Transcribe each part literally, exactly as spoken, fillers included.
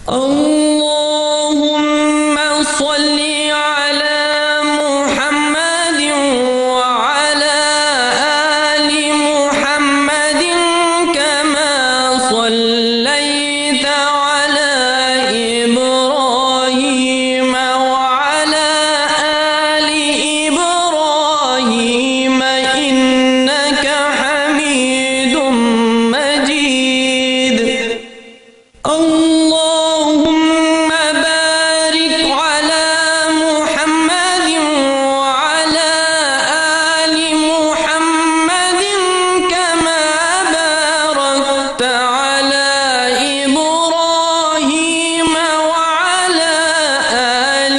اللهم صل على محمد وعلى آل محمد كما صليت على إبراهيم وعلى آل إبراهيم إنك حميد مجيد. اللهم بارك على محمد وعلى آل محمد كما باركت على إبراهيم وعلى آل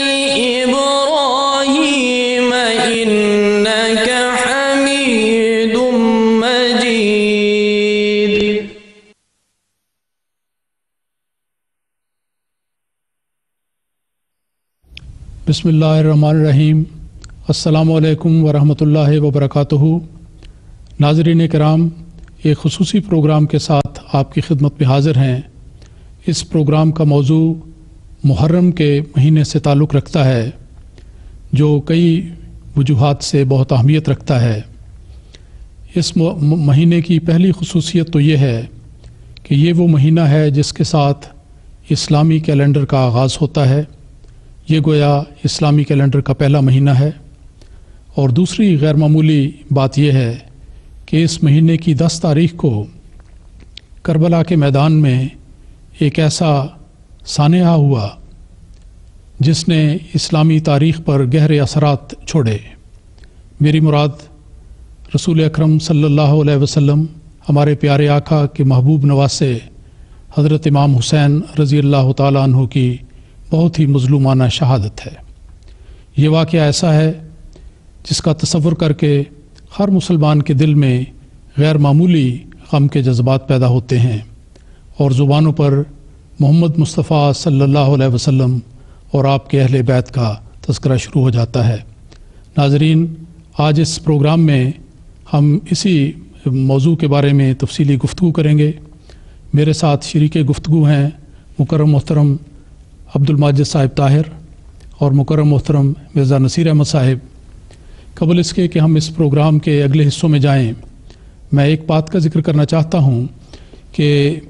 إبراهيم إنك حميد مجيد. بسم اللہ الرحمن الرحیم. السلام علیکم ورحمۃ اللہ وبرکاتہ. ناظرین کرام، ایک خصوصی پروگرام کے ساتھ آپ کی خدمت میں حاضر ہیں. اس پروگرام کا موضوع محرم کے مہینے سے تعلق رکھتا ہے، جو کئی وجوہات سے بہت اہمیت رکھتا ہے. اس مہینے کی پہلی خصوصیت تو یہ ہے کہ یہ وہ مہینہ ہے جس کے ساتھ اسلامی کیلنڈر کا آغاز ہوتا ہے. یہ گویا اسلامی کیلنڈر کا پہلا مہینہ ہے. اور دوسری غیر معمولی بات یہ ہے کہ اس مہینے کی دس تاریخ کو کربلا کے میدان میں ایک ایسا سانحہ ہوا جس نے اسلامی تاریخ پر گہرے اثرات چھوڑے. میری مراد رسول اکرم صلی اللہ علیہ وسلم، ہمارے پیارے آقا کے محبوب نواسے حضرت امام حسین رضی اللہ تعالیٰ عنہ کی بہت ہی مظلومانہ شہادت ہے. یہ واقعہ ایسا ہے جس کا تصور کر کے ہر مسلمان کے دل میں غیر معمولی غم کے جذبات پیدا ہوتے ہیں اور زبانوں پر محمد مصطفیٰ صلی اللہ علیہ وسلم اور آپ کے اہل بیت کا تذکرہ شروع ہو جاتا ہے. ناظرین، آج اس پروگرام میں ہم اسی موضوع کے بارے میں تفصیلی گفتگو کریں گے. میرے ساتھ شریک گفتگو ہیں مکرم محترم عبد الماجد صاحب طاہر اور مکرم محترم مرزا نصیر احمد صاحب. قبل اس کے کہ ہم اس پروگرام کے اگلے حصوں میں جائیں، میں ایک بات کا ذکر کرنا چاہتا ہوں کہ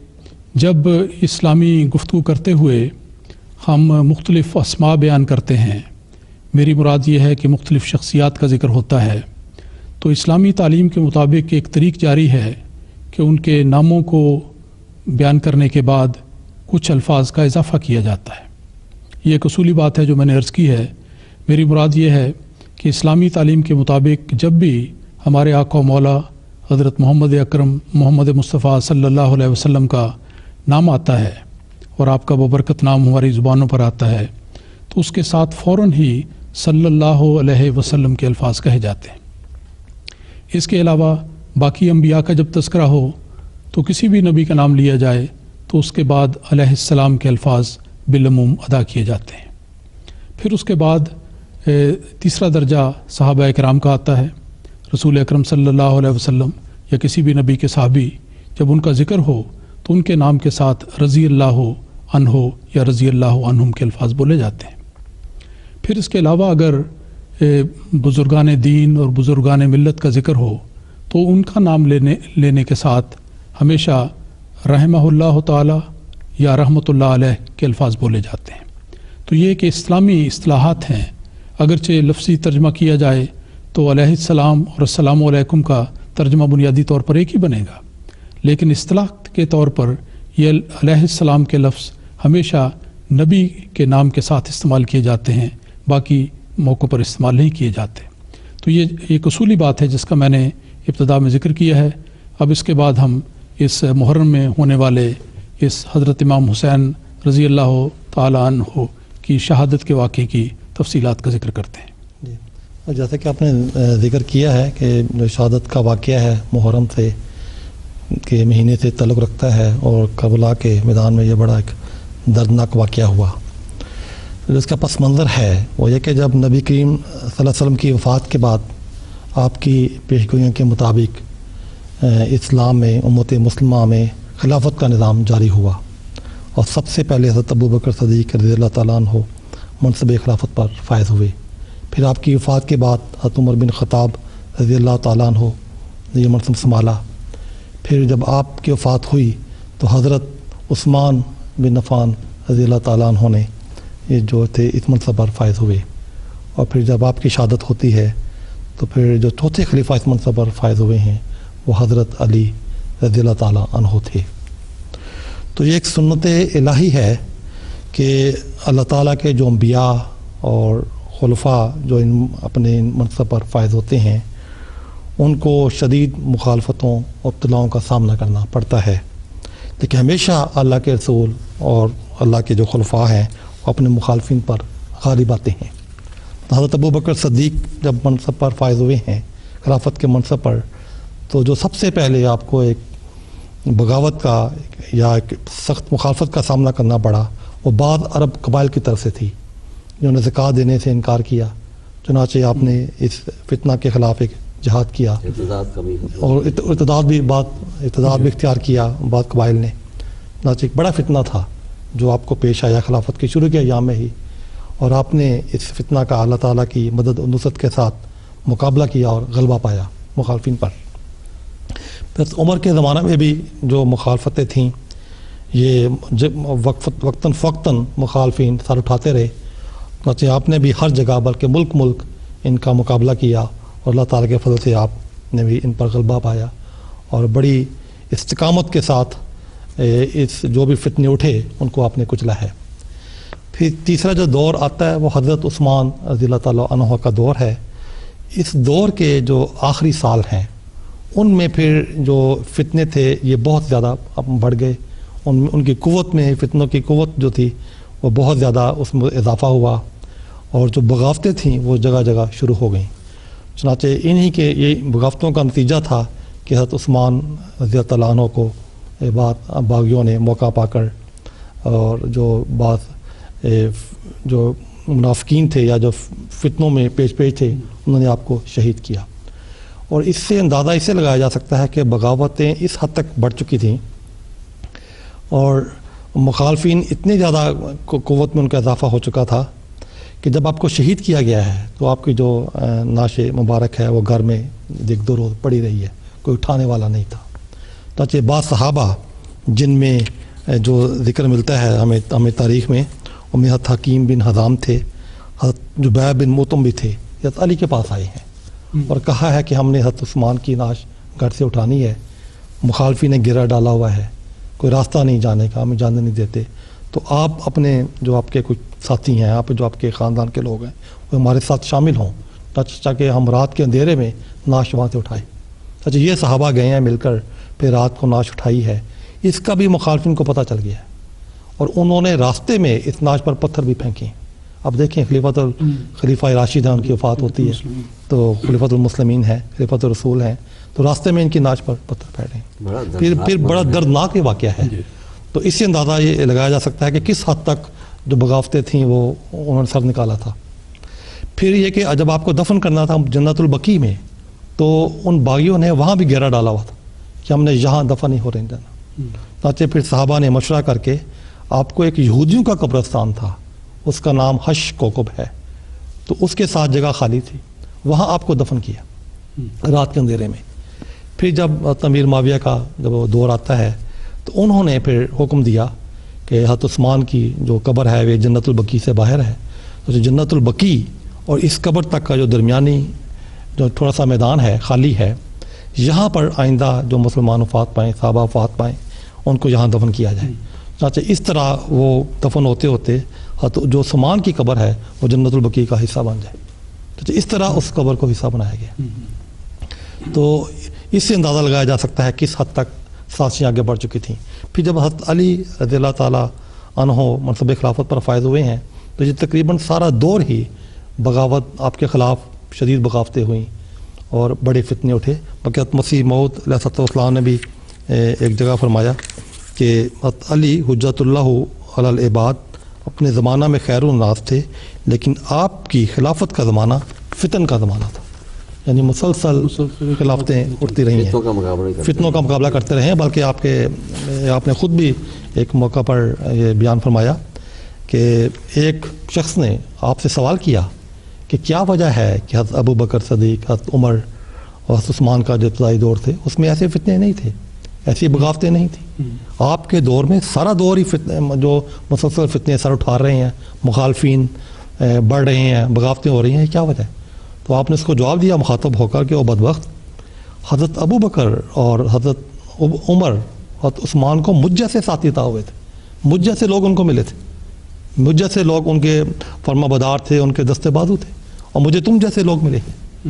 جب اسلامی گفتگو کرتے ہوئے ہم مختلف اسماء بیان کرتے ہیں، میری مراد یہ ہے کہ مختلف شخصیات کا ذکر ہوتا ہے، تو اسلامی تعلیم کے مطابق ایک طریق جاری ہے کہ ان کے ناموں کو بیان کرنے کے بعد کچھ الفاظ کا اضافہ کیا جاتا ہے. یہ ایک اصولی بات ہے جو میں نے عرض کی ہے. میری مراد یہ ہے کہ اسلامی تعلیم کے مطابق جب بھی ہمارے آقا و مولا حضرت محمد اکرم محمد مصطفیٰ صلی اللہ علیہ وسلم کا نام آتا ہے اور آپ کا ببرکت نام ہماری زبانوں پر آتا ہے، تو اس کے ساتھ فوراً ہی صلی اللہ علیہ وسلم کے الفاظ کہے جاتے ہیں. اس کے علاوہ باقی انبیاء کا جب تذکرہ ہو تو کسی بھی نبی کا نام لیا جائے تو اس کے بعد علیہ السلام کے الفاظ بالعموم ادا کیے جاتے ہیں. پھر اس کے بعد تیسرا درجہ صحابہ اکرام کا آتا ہے. رسول اکرم صلی اللہ علیہ وسلم یا کسی بھی نبی کے صحابی جب ان کا ذکر ہو تو ان کے نام کے ساتھ رضی اللہ عنہ یا رضی اللہ عنہم کے الفاظ بولے جاتے ہیں. پھر اس کے علاوہ اگر بزرگان دین اور بزرگان ملت کا ذکر ہو تو ان کا نام لینے لینے کے ساتھ ہمیشہ رحمہ اللہ تعالی یا رحمۃ اللہ علیہ کے الفاظ بولے جاتے ہیں. تو یہ کہ اسلامی اصطلاحات ہیں. اگرچہ لفظی ترجمہ کیا جائے تو علیہ السلام اور السلام علیکم کا ترجمہ بنیادی طور پر ایک ہی بنے گا، لیکن اصطلاح کے طور پر یہ علیہ السلام کے لفظ ہمیشہ نبی کے نام کے ساتھ استعمال کیے جاتے ہیں، باقی موقعوں پر استعمال نہیں کیے جاتے. تو یہ ایک اصولی بات ہے جس کا میں نے ابتدا میں ذکر کیا ہے. اب اس کے بعد ہم اس محرم میں ہونے والے اس حضرت امام حسین رضی اللہ تعالیٰ عنہ کی شہادت کے واقعے کی تفصیلات کا ذکر کرتے ہیں. جی، جیسا کہ آپ نے ذکر کیا ہے کہ جو شہادت کا واقعہ ہے محرم سے کے مہینے سے تعلق رکھتا ہے اور کربلا کے میدان میں یہ بڑا ایک دردناک واقعہ ہوا. جس کا پس منظر ہے وہ یہ کہ جب نبی کریم صلی اللہ علیہ وسلم کی وفات کے بعد آپ کی پیشگوئیوں کے مطابق اسلام میں امت مسلمہ میں خلافت کا نظام جاری ہوا اور سب سے پہلے حضرت ابو بکر صدیق رضی اللہ تعالیٰ عنہ منصب خلافت پر فائز ہوئے. پھر آپ کی وفات کے بعد حضرت عمر بن خطاب رضی اللہ تعالیٰ عنہ نے یہ منصب سنبھالا. پھر جب آپ کی وفات ہوئی تو حضرت عثمان بن عفان رضی اللہ تعالیٰ عنہ نے یہ جو تھے اس منصب پر فائز ہوئے. اور پھر جب آپ کی شہادت ہوتی ہے تو پھر جو چوتھے خلیفہ اس منصب پر فائز ہوئے ہیں وہ حضرت علی رضی اللہ تعالیٰ عنہ تھے. تو یہ ایک سنت الہی ہے کہ اللہ تعالیٰ کے جو انبیاء اور خلفاء جو ان اپنے منصب پر فائز ہوتے ہیں ان کو شدید مخالفتوں اور ابتلاؤں کا سامنا کرنا پڑتا ہے، لیکن ہمیشہ اللہ کے رسول اور اللہ کے جو خلفاء ہیں وہ اپنے مخالفین پر غالب آتے ہیں. حضرت ابو بکر صدیق جب منصب پر فائز ہوئے ہیں خلافت کے منصب پر، تو جو سب سے پہلے آپ کو ایک بغاوت کا یا ایک سخت مخالفت کا سامنا کرنا پڑا وہ بعض عرب قبائل کی طرف سے تھی جنہوں نے زکوٰۃ دینے سے انکار کیا. چنانچہ آپ نے اس فتنہ کے خلاف ایک جہاد کیا اور ارتداد بھی بعض ارتداد بھی اختیار کیا بعض قبائل نے. چنانچہ ایک بڑا فتنہ تھا جو آپ کو پیش آیا خلافت کے شروع کے ایام میں ہی، اور آپ نے اس فتنہ کا اللہ تعالیٰ کی مدد و نصرت کے ساتھ مقابلہ کیا اور غلبہ پایا مخالفین پر. پھر عمر کے زمانہ میں بھی جو مخالفتیں تھیں یہ وقت وقتاً فوقتاً مخالفین سر اٹھاتے رہے. چنانچہ آپ نے بھی ہر جگہ بلکہ ملک ملک ان کا مقابلہ کیا اور اللہ تعالیٰ کے فضل سے آپ نے بھی ان پر غلبہ پایا اور بڑی استقامت کے ساتھ اس جو بھی فتنے اٹھے ان کو آپ نے کچلا ہے. پھر تیسرا جو دور آتا ہے وہ حضرت عثمان رضی اللہ تعالیٰ عنہ کا دور ہے. اس دور کے جو آخری سال ہیں ان میں پھر جو فتنے تھے یہ بہت زیادہ بڑھ گئے. ان ان کی قوت میں فتنوں کی قوت جو تھی وہ بہت زیادہ اس میں اضافہ ہوا اور جو بغاوتیں تھیں وہ جگہ جگہ شروع ہو گئیں. چنانچہ انہی کے یہ بغاوتوں کا نتیجہ تھا کہ حضرت عثمان رضی اللہ تعالیٰ عنہ کو بعض باغیوں نے موقع پا کر اور جو بعض جو منافقین تھے یا جو فتنوں میں پیش پیش تھے انہوں نے آپ کو شہید کیا. اور اس سے اندازہ اسے لگایا جا سکتا ہے کہ بغاوتیں اس حد تک بڑھ چکی تھیں اور مخالفین اتنے زیادہ قوت میں ان کا اضافہ ہو چکا تھا کہ جب آپ کو شہید کیا گیا ہے تو آپ کی جو نعش مبارک ہے وہ گھر میں ایک دو روز پڑی رہی ہے، کوئی اٹھانے والا نہیں تھا. چنانچہ بعض صحابہ جن میں جو ذکر ملتا ہے ہمیں ہمیں تاریخ میں ان میں حضرت حکیم بن حزام تھے، حضرت جبیر بن موتم بھی تھے، حضرت علی کے پاس آئے ہیں اور کہا ہے کہ ہم نے حضرت عثمان کی نعش گھر سے اٹھانی ہے، مخالفی نے گرہ ڈالا ہوا ہے، کوئی راستہ نہیں جانے کا، ہمیں جانے نہیں دیتے، تو آپ اپنے جو آپ کے کچھ ساتھی ہیں، آپ جو آپ کے خاندان کے لوگ ہیں وہ ہمارے ساتھ شامل ہوں تاکہ ہم رات کے اندھیرے میں نعش وہاں سے اٹھائیں. اچھا یہ صحابہ گئے ہیں مل کر پھر رات کو نعش اٹھائی ہے. اس کا بھی مخالفین کو پتہ چل گیا ہے اور انہوں نے راستے میں اس نعش پر پتھر بھی پھینکے. اب دیکھیں خلیفۃ خلیفہ راشد ہیں، ان کی وفات ہوتی ہے تو خلیفۃ المسلمین ہیں، خلیفۃ الرسول ہیں، تو راستے میں ان کی نعش پر پتھر پھینک رہے ہیں. پھر پھر بڑا دردناک یہ واقعہ ہے. تو اس سے اندازہ یہ لگایا جا سکتا ہے کہ کس حد تک جو بغاوتیں تھیں وہ انہوں نے سر نکالا تھا. پھر یہ کہ جب آپ کو دفن کرنا تھا جنت البقیع میں تو ان باغیوں نے وہاں بھی گھیرا ڈالا ہوا تھا کہ ہم نے یہاں دفن نہیں ہو رہے دینا. چنانچہ پھر صحابہ نے مشورہ کر کے آپ کو ایک یہودیوں کا قبرستان تھا، اس کا نام حش کوکب ہے، تو اس کے ساتھ جگہ خالی تھی، وہاں آپ کو دفن کیا رات کے اندھیرے میں. پھر جب امیر معاویہ کا جب وہ دور آتا ہے تو انہوں نے پھر حکم دیا کہ حضرت عثمان کی جو قبر ہے وہ جنت البقیع سے باہر ہے. تو جنت البقیع اور اس قبر تک کا جو درمیانی جو تھوڑا سا میدان ہے خالی ہے، یہاں پر آئندہ جو مسلمان وفات پائیں، صحابہ وفات پائیں، ان کو یہاں دفن کیا جائے. چنانچہ اس طرح وہ دفن ہوتے ہوتے جو عثمان کی قبر ہے وہ جنت البقیع کا حصہ بن جائے. تو اس طرح اس قبر کو حصہ بنایا گیا. تو اس سے اندازہ لگایا جا سکتا ہے کس حد تک سازشیں آگے بڑھ چکی تھیں. پھر جب حضرت علی رضی اللہ تعالیٰ عنہ منصب خلافت پر فائز ہوئے ہیں تو یہ تقریباً سارا دور ہی بغاوت، آپ کے خلاف شدید بغاوتیں ہوئیں اور بڑے فتنے اٹھے. بلکہ مسیح موعود علیہ الصلوۃ والسلام نے بھی ایک جگہ فرمایا کہ حضرت علی حجت اللہ علی العباد اپنے زمانہ میں خیر الناس تھے، لیکن آپ کی خلافت کا زمانہ فتن کا زمانہ تھا. یعنی مسلسل خلافتیں اٹھتی رہی ہیں، فتنوں کا مقابلہ کرتے فتنوں کا مقابلہ کرتے رہے ہیں. بلکہ آپ کے آپ نے خود بھی ایک موقع پر یہ بیان فرمایا کہ ایک شخص نے آپ سے سوال کیا کہ کیا وجہ ہے کہ حضرت ابو بکر صدیق، حضرت عمر اور حضرت عثمان کا جو ابتدائی دور تھے اس میں ایسے فتنے نہیں تھے، ایسی بغاوتیں نہیں تھیں. آپ کے دور میں سارا دور ہی فتنے جو مسلسل فتنے سر اٹھا رہے ہیں، مخالفین بڑھ رہے ہیں، بغاوتیں ہو رہی ہیں، کیا وجہ ہے؟ تو آپ نے اس کو جواب دیا مخاطب ہو کر کہ وہ بدبخت حضرت ابو بکر اور حضرت عمر حضرت عثمان کو مجھ جیسے ساتھی عطا ہوئے تھے، مجھ جیسے لوگ ان کو ملے تھے، مجھ جیسے لوگ ان کے فرما بدار تھے، ان کے دستے بازو تھے، اور مجھے تم جیسے لوگ ملے.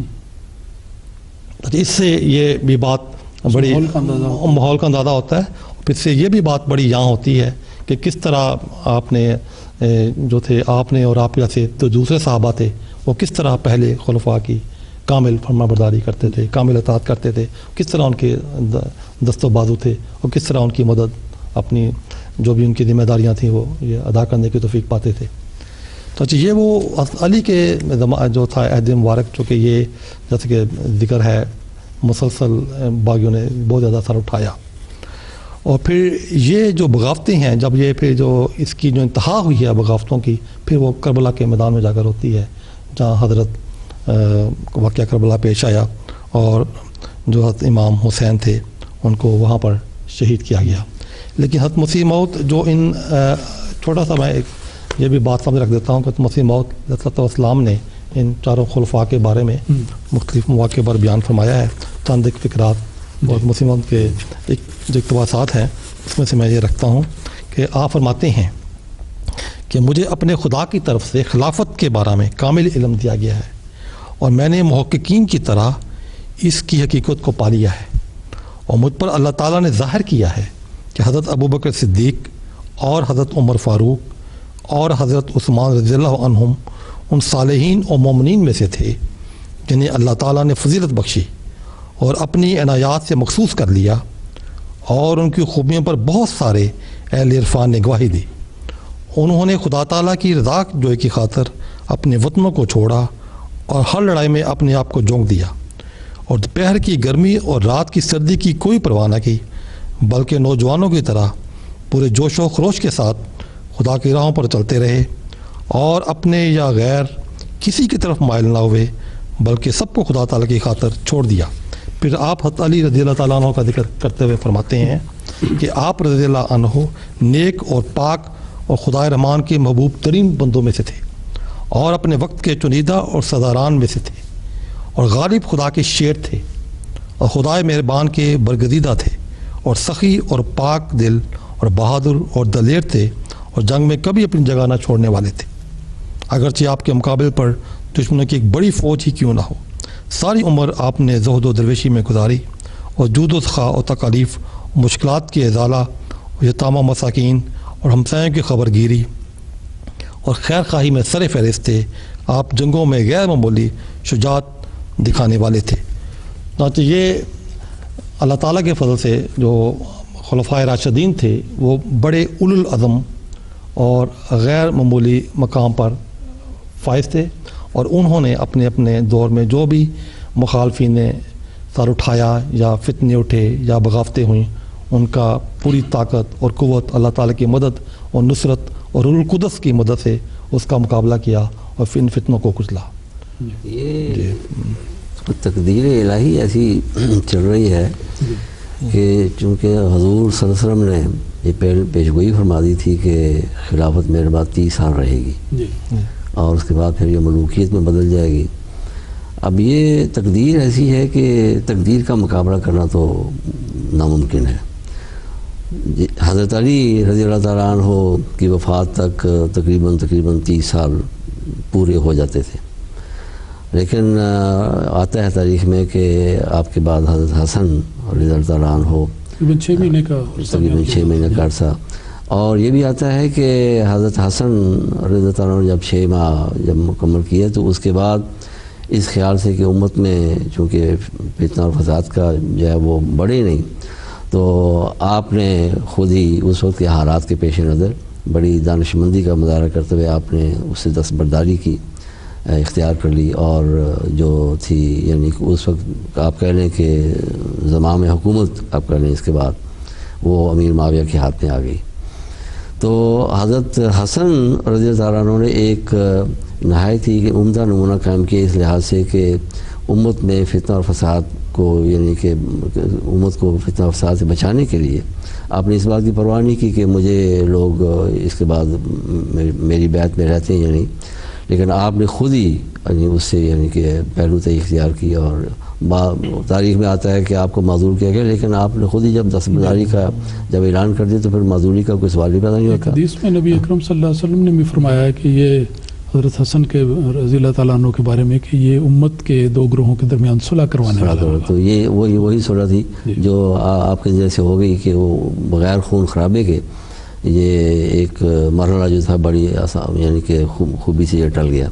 اس سے یہ بھی بات بڑی ماحول کا اندازہ ہوتا ہے. پھر سے یہ بھی بات بڑی یہاں ہوتی ہے کہ کس طرح آپ نے جو تھے آپ نے اور آپ کے سے جو دوسرے صحابہ تھے وہ کس طرح پہلے خلفاء کی کامل فرما برداری کرتے تھے، کامل اطاعت کرتے تھے، کس طرح ان کے دست و بازو تھے اور کس طرح ان کی مدد اپنی جو بھی ان کی ذمہ داریاں تھیں وہ یہ ادا کرنے کی توفیق پاتے تھے. تو اچھا یہ وہ علی کے جو تھا عہد مبارک، چونکہ یہ جیسے کہ ذکر ہے مسلسل باغیوں نے بہت زیادہ سر اٹھایا. اور پھر یہ جو بغاوتیں ہیں، جب یہ پھر جو اس کی جو انتہا ہوئی ہے بغاوتوں کی، پھر وہ کربلا کے میدان میں جا کر ہوتی ہے جہاں حضرت واقعہ کربلا پیش آیا اور جو حضرت امام حسین تھے ان کو وہاں پر شہید کیا گیا. لیکن حضرت مسیح موعود جو ان چھوٹا سا میں ایک یہ بھی بات سامنے رکھ دیتا ہوں کہ مسیح موعود علیہ الصلوۃ والسلام نے ان چاروں خلفاء کے بارے میں مختلف مواقع پر بیان فرمایا ہے. چند ایک فکرات اور مسیح موعود کے ایک جو اقتباسات ہیں اس میں سے میں یہ رکھتا ہوں کہ آپ فرماتے ہیں کہ مجھے اپنے خدا کی طرف سے خلافت کے بارے میں کامل علم دیا گیا ہے اور میں نے محققین کی طرح اس کی حقیقت کو پا لیا ہے، اور مجھ پر اللہ تعالیٰ نے ظاہر کیا ہے کہ حضرت ابوبکر صدیق اور حضرت عمر فاروق اور حضرت عثمان رضی اللہ عنہم ان صالحین اور مومنین میں سے تھے جنہیں اللہ تعالیٰ نے فضیلت بخشی اور اپنی عنایات سے مخصوص کر لیا، اور ان کی خوبیوں پر بہت سارے اہل عرفان نے گواہی دی. انہوں نے خدا تعالیٰ کی رضا جوئی کی خاطر اپنے وطنوں کو چھوڑا اور ہر لڑائی میں اپنے آپ کو جھونک دیا، اور دوپہر کی گرمی اور رات کی سردی کی کوئی پرواہ نہ کی، بلکہ نوجوانوں کی طرح پورے جوش و خروش کے ساتھ خدا کی راہوں پر چلتے رہے اور اپنے یا غیر کسی کی طرف مائل نہ ہوئے، بلکہ سب کو خدا تعالیٰ کی خاطر چھوڑ دیا. پھر آپ حضرت علی رضی اللہ تعالیٰ عنہ کا ذکر کرتے ہوئے فرماتے ہیں کہ آپ رضی اللہ عنہ نیک اور پاک اور خدا رحمان کے محبوب ترین بندوں میں سے تھے، اور اپنے وقت کے چنیدہ اور سرداران میں سے تھے، اور غالب خدا کے شیر تھے، اور خدائے مہربان کے برگزیدہ تھے، اور سخی اور پاک دل اور بہادر اور دلیر تھے، اور جنگ میں کبھی اپنی جگہ نہ چھوڑنے والے تھے، اگرچہ آپ کے مقابل پر دشمنوں کی ایک بڑی فوج ہی کیوں نہ ہو. ساری عمر آپ نے زہد و درویشی میں گزاری اور جود و سخا اور تکالیف، مشکلات کے ازالہ اور یتامہ مساکین اور ہمسایوں کی خبر گیری اور خیر خواہی میں سر فہرست تھے. آپ جنگوں میں غیر معمولی شجاعت دکھانے والے تھے. چنانچہ یہ اللہ تعالیٰ کے فضل سے جو خلفائے راشدین تھے وہ بڑے اولو العزم اور غیر معمولی مقام پر فائز تھے، اور انہوں نے اپنے اپنے دور میں جو بھی مخالفین نے سر اٹھایا یا فتنے اٹھے یا بغاوتیں ہوئیں، ان کا پوری طاقت اور قوت اللہ تعالیٰ کی مدد اور نصرت اور روح القدس کی مدد سے اس کا مقابلہ کیا اور ان فتنوں کو کچلا. یہ جی. تقدیر الہی ایسی چل رہی ہے کہ چونکہ حضور صلی اللہ علیہ وسلم نے یہ پہل پیشگوئی فرما دی تھی کہ خلافت میرے بعد تیس سال رہے گی جی. اور اس کے بعد پھر یہ ملوکیت میں بدل جائے گی. اب یہ تقدیر ایسی ہے کہ تقدیر کا مقابلہ کرنا تو ناممکن ہے. حضرت علی رضی اللہ تعالیٰ عنہ کی وفات تک تقریباً تقریباً تیس سال پورے ہو جاتے تھے، لیکن آتا ہے تاریخ میں کہ آپ کے بعد حضرت حسن رضی اللہ تعالیٰ عنہ تقریباً چھ مہینے کا تقریباً چھ مہینے کا عرصہ. اور یہ بھی آتا ہے کہ حضرت حسن رضی اللہ تعالیٰ عنہ جب چھ ماہ جب مکمل کیے تو اس کے بعد اس خیال سے کہ امت میں چونکہ فتنہ اور فساد کا جو ہے وہ بڑھے نہیں، تو آپ نے خود ہی اس وقت کے حالات کے پیش نظر بڑی دانشمندی کا مظاہرہ کرتے ہوئے آپ نے اس سے دستبرداری کی اختیار کر لی، اور جو تھی یعنی کہ اس وقت آپ کہہ لیں کہ زمام حکومت آپ کہہ لیں اس کے بعد وہ امیر معاویہ کے ہاتھ میں آ گئی۔ تو حضرت حسن رضی اللہ تعالیٰ عنہ نے ایک نہایت ہی کہ عمدہ نمونہ قائم کیا اس لحاظ سے کہ امت میں فتنہ اور فساد کو یعنی کہ امت کو فتنہ اور فساد سے بچانے کے لیے آپ نے اس بات کی پرواہ نہیں کی کہ مجھے لوگ اس کے بعد میری بیعت میں رہتے ہیں یا نہیں، لیکن آپ نے خود ہی یعنی اس سے یعنی کہ پہلو تے اختیار کی، اور تاریخ میں آتا ہے کہ آپ کو معذور کیا گیا، لیکن آپ نے خود ہی جب دستبرداری کا جب اعلان کر دیا تو پھر معذوری کا کوئی سوال ہی پیدا نہیں ہوتا۔ حدیث میں نبی اکرم صلی اللہ علیہ وسلم نے بھی فرمایا ہے کہ یہ حضرت حسن کے رضی اللہ تعالیٰ عنہ کے بارے میں کہ یہ امت کے دو گروہوں کے درمیان صلح کروانے والا ہوگا۔ تو یہ وہی وہی صلح تھی جو آپ کے ذریعے سے ہو گئی کہ وہ بغیر خون خرابے کے یہ ایک مرحلہ جو تھا بڑی آسان یعنی کہ خوبی سے یہ ٹل گیا۔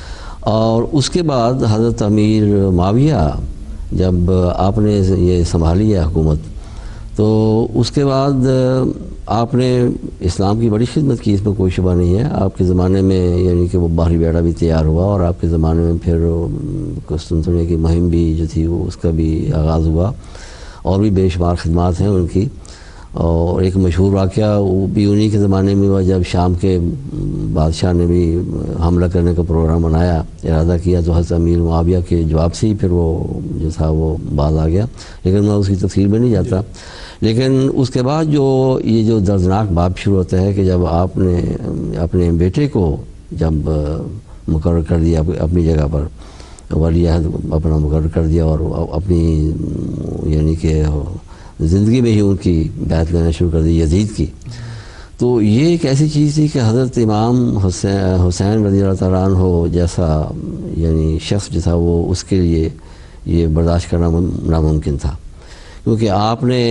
اور اس کے بعد حضرت امیر معاویہ جب آپ نے یہ سنبھالی ہے حکومت، تو اس کے بعد آپ نے اسلام کی بڑی خدمت کی، اس میں کوئی شبہ نہیں ہے۔ آپ کے زمانے میں یعنی کہ وہ باہری بیڑا بھی تیار ہوا، اور آپ کے زمانے میں پھر قسطنطنیہ کی مہم بھی جو تھی وہ اس کا بھی آغاز ہوا، اور بھی بے شمار خدمات ہیں ان کی۔ اور ایک مشہور واقعہ وہ بھی انہی کے زمانے میں ہوا جب شام کے بادشاہ نے بھی حملہ کرنے کا پروگرام بنایا، ارادہ کیا، تو حضرت امیر معاویہ کے جواب سے ہی پھر وہ جو تھا وہ باز آ گیا، لیکن میں اس کی تفصیل میں نہیں جاتا۔ لیکن اس کے بعد جو یہ جو دردناک باب شروع ہوتا ہے کہ جب آپ نے اپنے بیٹے کو جب مقرر کر دیا اپنی جگہ پر، ولی عہد اپنا مقرر کر دیا، اور اپنی یعنی کہ زندگی میں ہی ان کی بیعت لینا شروع کر دی یزید کی، تو یہ ایک ایسی چیز تھی کہ حضرت امام حسین حسین رضی اللہ تعالیٰ عنہ جیسا یعنی شخص جو تھا وہ اس کے لیے یہ برداشت کرنا ناممکن تھا، کیونکہ آپ نے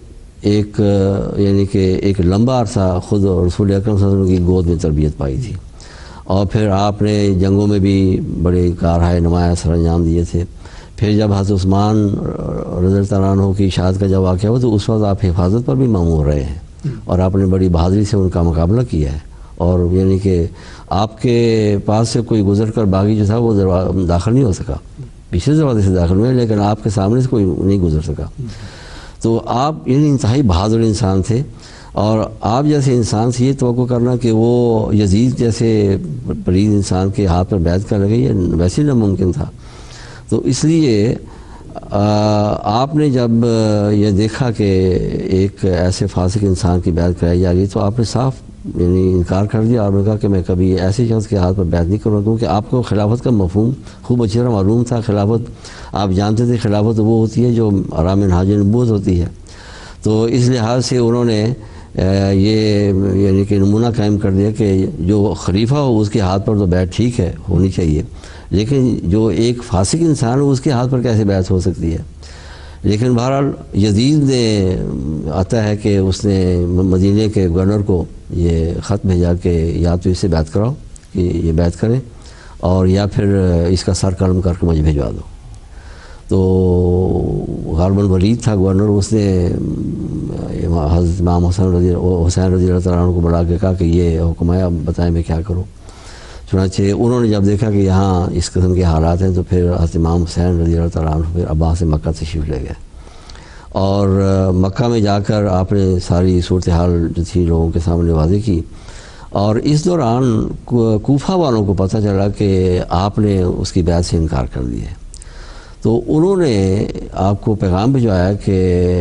ایک یعنی کہ ایک لمبا عرصہ خود رسول اکرم صلی اللہ علیہ وسلم کی گود میں تربیت پائی تھی، اور پھر آپ نے جنگوں میں بھی بڑے کارہائے نمایاں سر انجام دیے تھے۔ پھر جب حضرت عثمان رضی اللہ تعالیٰ عنہ کی شہادت کا جب واقعہ ہوا تو اس وقت آپ حفاظت پر بھی مامور رہے ہیں، اور آپ نے بڑی بہادری سے ان کا مقابلہ کیا ہے، اور یعنی کہ آپ کے پاس سے کوئی گزر کر باغی جو تھا وہ داخل نہیں ہو سکا، پچھلے دروازے سے داخل ہوئے، لیکن آپ کے سامنے سے کوئی نہیں گزر سکا۔ تو آپ یعنی انتہائی بہادر انسان تھے، اور آپ جیسے انسان سے یہ توقع کرنا کہ وہ یزید جیسے پلید انسان کے ہاتھ پر بیعت کر لگے یہ ویسے ناممکن تھا۔ تو اس لیے آپ نے جب یہ دیکھا کہ ایک ایسے فاسق انسان کی بیعت کرائی جا رہی تو آپ نے صاف یعنی انکار کر دیا، اور نے کہا کہ میں کبھی ایسے شخص کے ہاتھ پر بیعت نہیں کروں، کیونکہ آپ کو خلافت کا مفہوم خوب اچھی طرح معلوم تھا۔ خلافت آپ جانتے تھے خلافت وہ ہوتی ہے جو آرام منہاج نبوت ہوتی ہے، تو اس لحاظ سے انہوں نے یہ یعنی کہ نمونہ قائم کر دیا کہ جو خلیفہ ہو اس کے ہاتھ پر تو بیعت ٹھیک ہے ہونی چاہیے، لیکن جو ایک فاسق انسان ہو اس کے ہاتھ پر کیسے بیعت ہو سکتی ہے۔ لیکن بہرحال یزید نے آتا ہے کہ اس نے مدینے کے گورنر کو یہ خط بھیجا کہ یا تو اس سے بیعت کراؤ کہ یہ بیعت کریں، اور یا پھر اس کا سر قلم کر کے مجھے بھیجوا دو۔ تو غالباً ولید تھا گورنر، اس نے حضرت امام حسین رضی حسین رضی اللہ تعالیٰ عنہ کو بڑھا کے کہا کہ یہ حکم ہے، اب بتائیں میں کیا کروں۔ چنانچہ انہوں نے جب دیکھا کہ یہاں اس قسم کے حالات ہیں تو پھر حضرت امام حسین رضی اللہ تعالیٰ عنہ پھر ابا سے مکہ تشریف لے گئے، اور مکہ میں جا کر آپ نے ساری صورتحال جو تھی لوگوں کے سامنے واضح کی، اور اس دوران کوفہ والوں کو پتہ چلا کہ آپ نے اس کی بیعت سے انکار کر دیا ہے، تو انہوں نے آپ کو پیغام بھجوایا کہ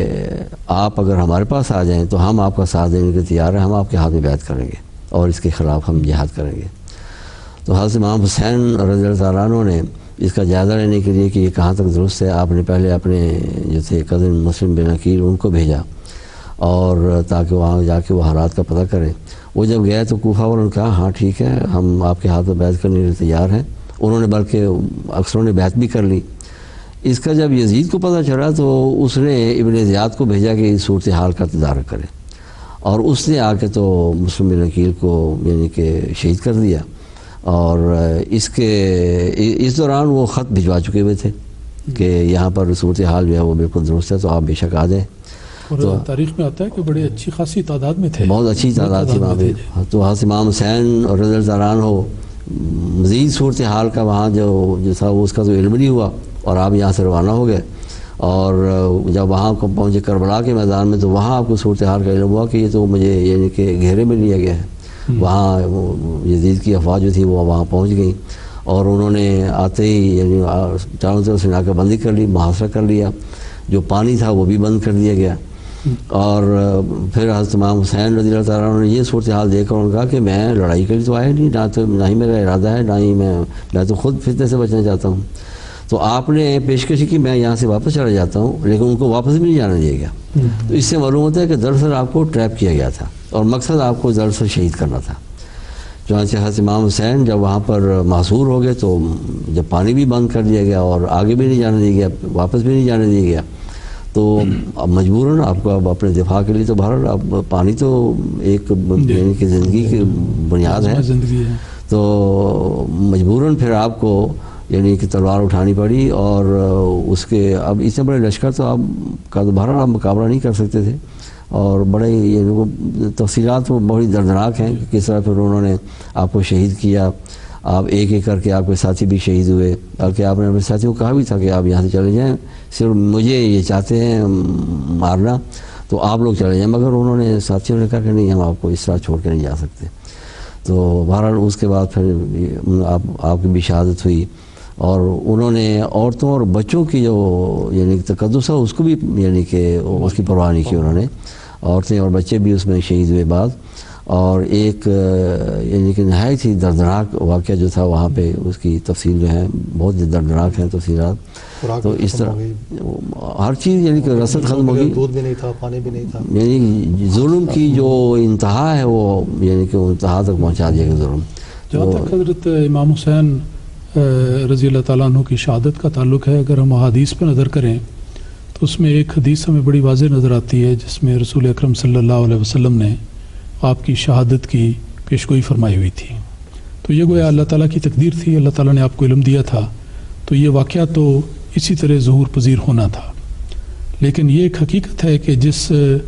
آپ اگر ہمارے پاس آ جائیں تو ہم آپ کا ساتھ دینے کے تیار ہیں، ہم آپ کے ہاتھ میں بیعت کریں گے اور اس کے خلاف ہم جہاد کریں گے۔ تو حضرت امام حسین رضی اللہ تعالیٰ عنہ نے اس کا جائزہ لینے کے لیے کہ یہ کہاں تک درست ہے، آپ نے پہلے اپنے جو تھے کزن مسلم بن عقیل ان کو بھیجا، اور تاکہ وہاں جا کے وہ حالات کا پتہ کریں۔ وہ جب گئے تو کوفہ والوں نے کہا ہاں ٹھیک ہے ہم آپ کے ہاتھ میں بیعت کرنے کے لیے تیار ہیں، انہوں نے بلکہ اکثروں نے بیعت بھی کر لی۔ اس کا جب یزید کو پتہ چلا تو اس نے ابن زیاد کو بھیجا کہ اس صورتحال کا تدارک کرے، اور اس نے آ کے تو مسلم بن عقیل کو یعنی کہ شہید کر دیا، اور اس کے اس دوران وہ خط بھجوا چکے ہوئے تھے کہ یہاں پر صورتحال جو ہے وہ بالکل درست ہے تو آپ بے شک آ جائیں۔ اور تاریخ میں آتا ہے کہ بڑے اچھی خاصی تعداد میں تھے، بہت اچھی تعداد تھی وہاں پہ۔ تو حضرت امام حسین رضی اللہ عنہ مزید صورتحال کا وہاں جو جو تھا وہ اس کا تو علم نہیں ہوا، اور آپ یہاں سے روانہ ہو گئے، اور جب وہاں کو پہنچے کربلا کے میدان میں تو وہاں آپ کو صورتحال کا علم ہوا کہ یہ تو مجھے یعنی کہ گھیرے میں لیا گیا ہے۔ وہاں یزید کی افواج جو تھی وہ وہاں پہنچ گئیں، اور انہوں نے آتے ہی یعنی چاروں طرف سے ناکہ بندی کر لی، محاصرہ کر لیا، جو پانی تھا وہ بھی بند کر دیا گیا۔ اور پھر حضرت امام حسین رضی اللہ تعالیٰ عنہ نے یہ صورتحال دیکھ کر انہوں نے کہا کہ میں لڑائی کے لیے تو آیا نہیں، نہ تو نہ ہی میرا ارادہ ہے، نہ ہی میں میں تو خود فتنے سے بچنا چاہتا ہوں۔ تو آپ نے پیشکش کی میں یہاں سے واپس چلا جاتا ہوں، لیکن ان کو واپس بھی نہیں جانے دیا گیا۔ تو اس سے معلوم ہوتا ہے کہ دراصل آپ کو ٹریپ کیا گیا تھا، اور مقصد آپ کو دراصل شہید کرنا تھا۔ چنانچہ حضرت امام حسین جب وہاں پر محصور ہو گئے تو جب پانی بھی بند کر دیا گیا اور آگے بھی نہیں جانے دیا گیا، واپس بھی نہیں جانے دیا گیا، تو اب مجبوراً آپ کو اب اپنے دفاع کے لیے تو بہرحال اب پانی تو ایک یعنی کہ زندگی کی بنیاد ہے، تو مجبوراً پھر آپ کو یعنی کہ تلوار اٹھانی پڑی، اور اس کے اب اتنے بڑے لشکر تو آپ کا تو بہرحال آپ مقابلہ نہیں کر سکتے تھے، اور بڑے یعنی وہ تفصیلات وہ بڑی دردناک ہیں کہ کس طرح پھر انہوں نے آپ کو شہید کیا۔ آپ ایک ایک کر کے آپ کے ساتھی بھی شہید ہوئے، بلکہ آپ نے اپنے ساتھیوں کو کہا بھی تھا کہ آپ یہاں سے چلے جائیں، صرف مجھے یہ چاہتے ہیں مارنا تو آپ لوگ چلے جائیں، مگر انہوں نے ساتھیوں نے کہا کہ نہیں، ہم آپ کو اس طرح چھوڑ کے نہیں جا سکتے۔ تو بہرحال اس کے بعد پھر آپ آپ کی بھی شہادت ہوئی، اور انہوں نے عورتوں اور بچوں کی جو یعنی تقدس ہے اس کو بھی یعنی کہ اس کی پرواہ نہیں کی انہوں نے، عورتیں اور بچے بھی اس میں شہید ہوئے بعد۔ اور ایک یعنی کہ نہایت ہی دردناک واقعہ جو تھا وہاں پہ، اس کی تفصیل جو ہے بہت دردناک ہیں تفصیلات۔ تو اس طرح ہر چیز یعنی کہ رسد ختم ہوگی، دودھ بھی نہیں تھا، پانی بھی نہیں تھا، یعنی ظلم کی جو انتہا ہے وہ یعنی کہ انتہا تک پہنچا دیا گیا ظلم۔ جہاں تک حضرت امام حسین رضی اللہ تعالیٰ عنہ کی شہادت کا تعلق ہے، اگر ہم احادیث پہ نظر کریں تو اس میں ایک حدیث ہمیں بڑی واضح نظر آتی ہے، جس میں رسول اکرم صلی اللہ علیہ وسلم نے آپ کی شہادت کی پیشگوئی فرمائی ہوئی تھی۔ تو یہ گویا اللہ تعالیٰ کی تقدیر تھی، اللہ تعالیٰ نے آپ کو علم دیا تھا، تو یہ واقعہ تو اسی طرح ظہور پذیر ہونا تھا۔ لیکن یہ ایک حقیقت ہے کہ جس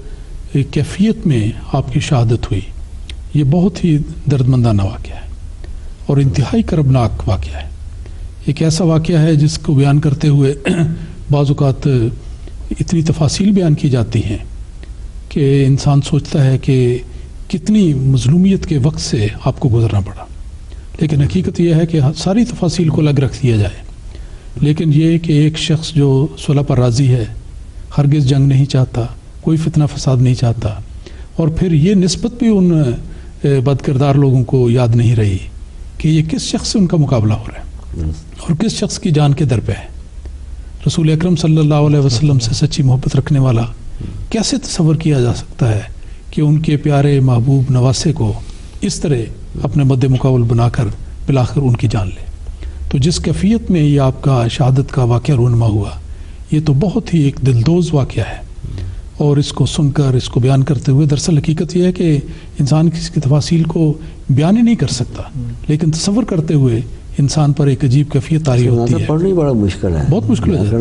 کیفیت میں آپ کی شہادت ہوئی، یہ بہت ہی دردمندانہ واقعہ ہے اور انتہائی کربناک واقعہ ہے۔ ایک ایسا واقعہ ہے جس کو بیان کرتے ہوئے بعض اوقات اتنی تفاصیل بیان کی جاتی ہیں کہ انسان سوچتا ہے کہ کتنی مظلومیت کے وقت سے آپ کو گزرنا پڑا، لیکن حقیقت یہ ہے کہ ساری تفاصیل کو الگ رکھ دیا جائے، لیکن یہ کہ ایک شخص جو صلح پر راضی ہے، ہرگز جنگ نہیں چاہتا، کوئی فتنہ فساد نہیں چاہتا، اور پھر یہ نسبت بھی ان بد کردار لوگوں کو یاد نہیں رہی کہ یہ کس شخص سے ان کا مقابلہ ہو رہا ہے اور کس شخص کی جان کے در پہ ہے۔ رسول اکرم صلی اللہ علیہ وسلم سے سچی محبت رکھنے والا کیسے تصور کیا جا سکتا ہے کہ ان کے پیارے محبوب نواسے کو اس طرح اپنے مد مقابل بنا کر بلاخر ان کی جان لے۔ تو جس کیفیت میں یہ آپ کا شہادت کا واقعہ رونما ہوا، یہ تو بہت ہی ایک دلدوز واقعہ ہے، اور اس کو سن کر اس کو بیان کرتے ہوئے دراصل حقیقت یہ ہے کہ انسان کسی کی تفاصیل کو بیان ہی نہیں کر سکتا، لیکن تصور کرتے ہوئے انسان پر ایک عجیب کیفیت طاری ہوتی ہے، پڑھنا بڑا مشکل ہے، بہت مشکل ہے،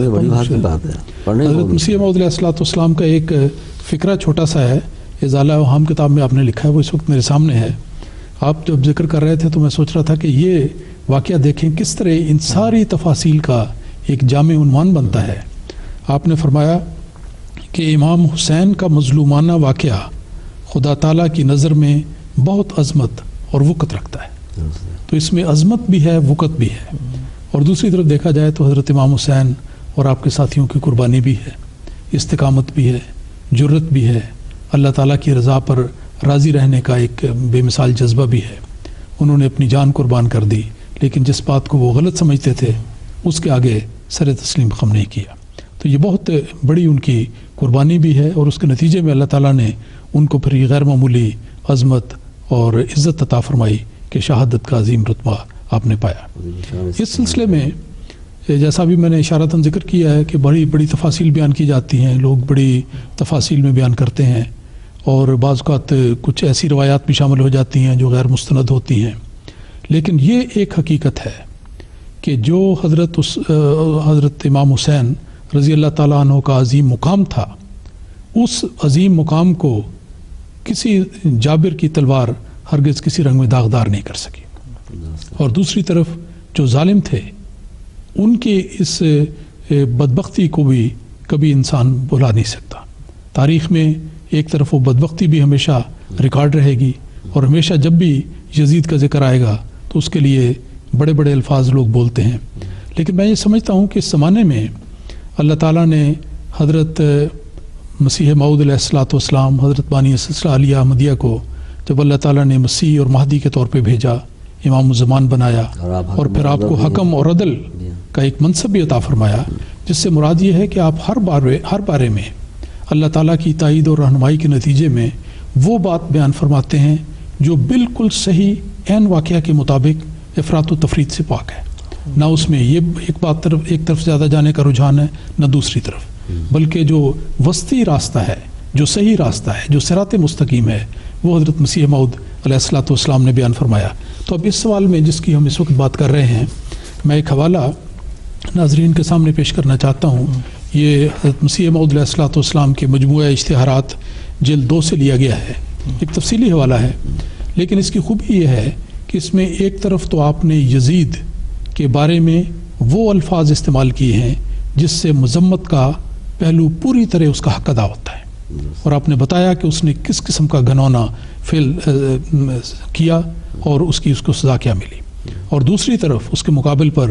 حضرت مسیح موعود علیہ الصلوۃ والسلام کا ایک فقرہ چھوٹا سا ہے، ازالہ اوہام کتاب میں آپ نے لکھا ہے، وہ اس وقت میرے سامنے ہے۔ آپ جب ذکر کر رہے تھے تو میں سوچ رہا تھا کہ یہ واقعہ دیکھیں کس طرح ان ساری تفاصیل کا ایک جامع عنوان بنتا ہے۔ آپ نے فرمایا کہ امام حسین کا مظلومانہ واقعہ خدا تعالیٰ کی نظر میں بہت عظمت اور وقت رکھتا ہے۔ تو اس میں عظمت بھی ہے، وقت بھی ہے، اور دوسری طرف دیکھا جائے تو حضرت امام حسین اور آپ کے ساتھیوں کی قربانی بھی ہے، استقامت بھی ہے، جرت بھی ہے، اللہ تعالیٰ کی رضا پر راضی رہنے کا ایک بے مثال جذبہ بھی ہے۔ انہوں نے اپنی جان قربان کر دی، لیکن جس بات کو وہ غلط سمجھتے تھے اس کے آگے سر تسلیم خم نہیں کیا۔ تو یہ بہت بڑی ان کی قربانی بھی ہے، اور اس کے نتیجے میں اللہ تعالیٰ نے ان کو پھر یہ غیر معمولی عظمت اور عزت عطا فرمائی کہ شہادت کا عظیم رتبہ آپ نے پایا۔ اس سلسلے میں جیسا بھی میں نے اشارتاً ذکر کیا ہے کہ بڑی بڑی تفاصیل بیان کی جاتی ہیں، لوگ بڑی تفاصیل میں بیان کرتے ہیں، اور بعض اوقات کچھ ایسی روایات بھی شامل ہو جاتی ہیں جو غیر مستند ہوتی ہیں، لیکن یہ ایک حقیقت ہے کہ جو حضرت اس حضرت امام حسین رضی اللہ تعالیٰ عنہ کا عظیم مقام تھا، اس عظیم مقام کو کسی جابر کی تلوار ہرگز کسی رنگ میں داغدار نہیں کر سکی۔ اور دوسری طرف جو ظالم تھے ان کے اس بدبختی کو بھی کبھی انسان بھلا نہیں سکتا. تاریخ میں ایک طرف وہ بدبختی بھی ہمیشہ ریکارڈ رہے گی، اور ہمیشہ جب بھی یزید کا ذکر آئے گا تو اس کے لیے بڑے بڑے الفاظ لوگ بولتے ہیں. لیکن میں یہ سمجھتا ہوں کہ اس زمانے میں اللہ تعالیٰ نے حضرت مسیح موعود علیہ الصلوۃ والسلام، حضرت بانی سلسلہ علیہ احمدیہ کو جب اللہ تعالیٰ نے مسیح اور مہدی کے طور پہ بھیجا، امام الزمان بنایا، اور پھر آپ کو حکم اور عدل کا ایک منصب بھی عطا فرمایا، جس سے مراد یہ ہے کہ آپ ہر بارے ہر بارے میں اللہ تعالیٰ کی تائید اور رہنمائی کے نتیجے میں وہ بات بیان فرماتے ہیں جو بالکل صحیح عین واقعہ کے مطابق افراط و تفرید سے پاک ہے. نہ اس میں یہ ایک بات طرف ایک طرف زیادہ جانے کا رجحان ہے، نہ دوسری طرف، بلکہ جو وسطی راستہ ہے، جو صحیح راستہ ہے، جو صراط مستقیم ہے، وہ حضرت مسیح موعود علیہ الصلوۃ والسلام نے بیان فرمایا. تو اب اس سوال میں جس کی ہم اس وقت بات کر رہے ہیں، میں ایک حوالہ ناظرین کے سامنے پیش کرنا چاہتا ہوں. یہ حضرت مسیح موعود علیہ الصلوۃ والسلام کے مجموعہ اشتہارات جلد دو سے لیا گیا ہے. ایک تفصیلی حوالہ ہے، لیکن اس کی خوبی یہ ہے کہ اس میں ایک طرف تو آپ نے یزید کے بارے میں وہ الفاظ استعمال کیے ہیں جس سے مذمت کا پہلو پوری طرح اس کا حق ادا ہوتا ہے، اور آپ نے بتایا کہ اس نے کس قسم کا گھنونا فعل کیا اور اس کی اس کو سزا کیا ملی. اور دوسری طرف اس کے مقابل پر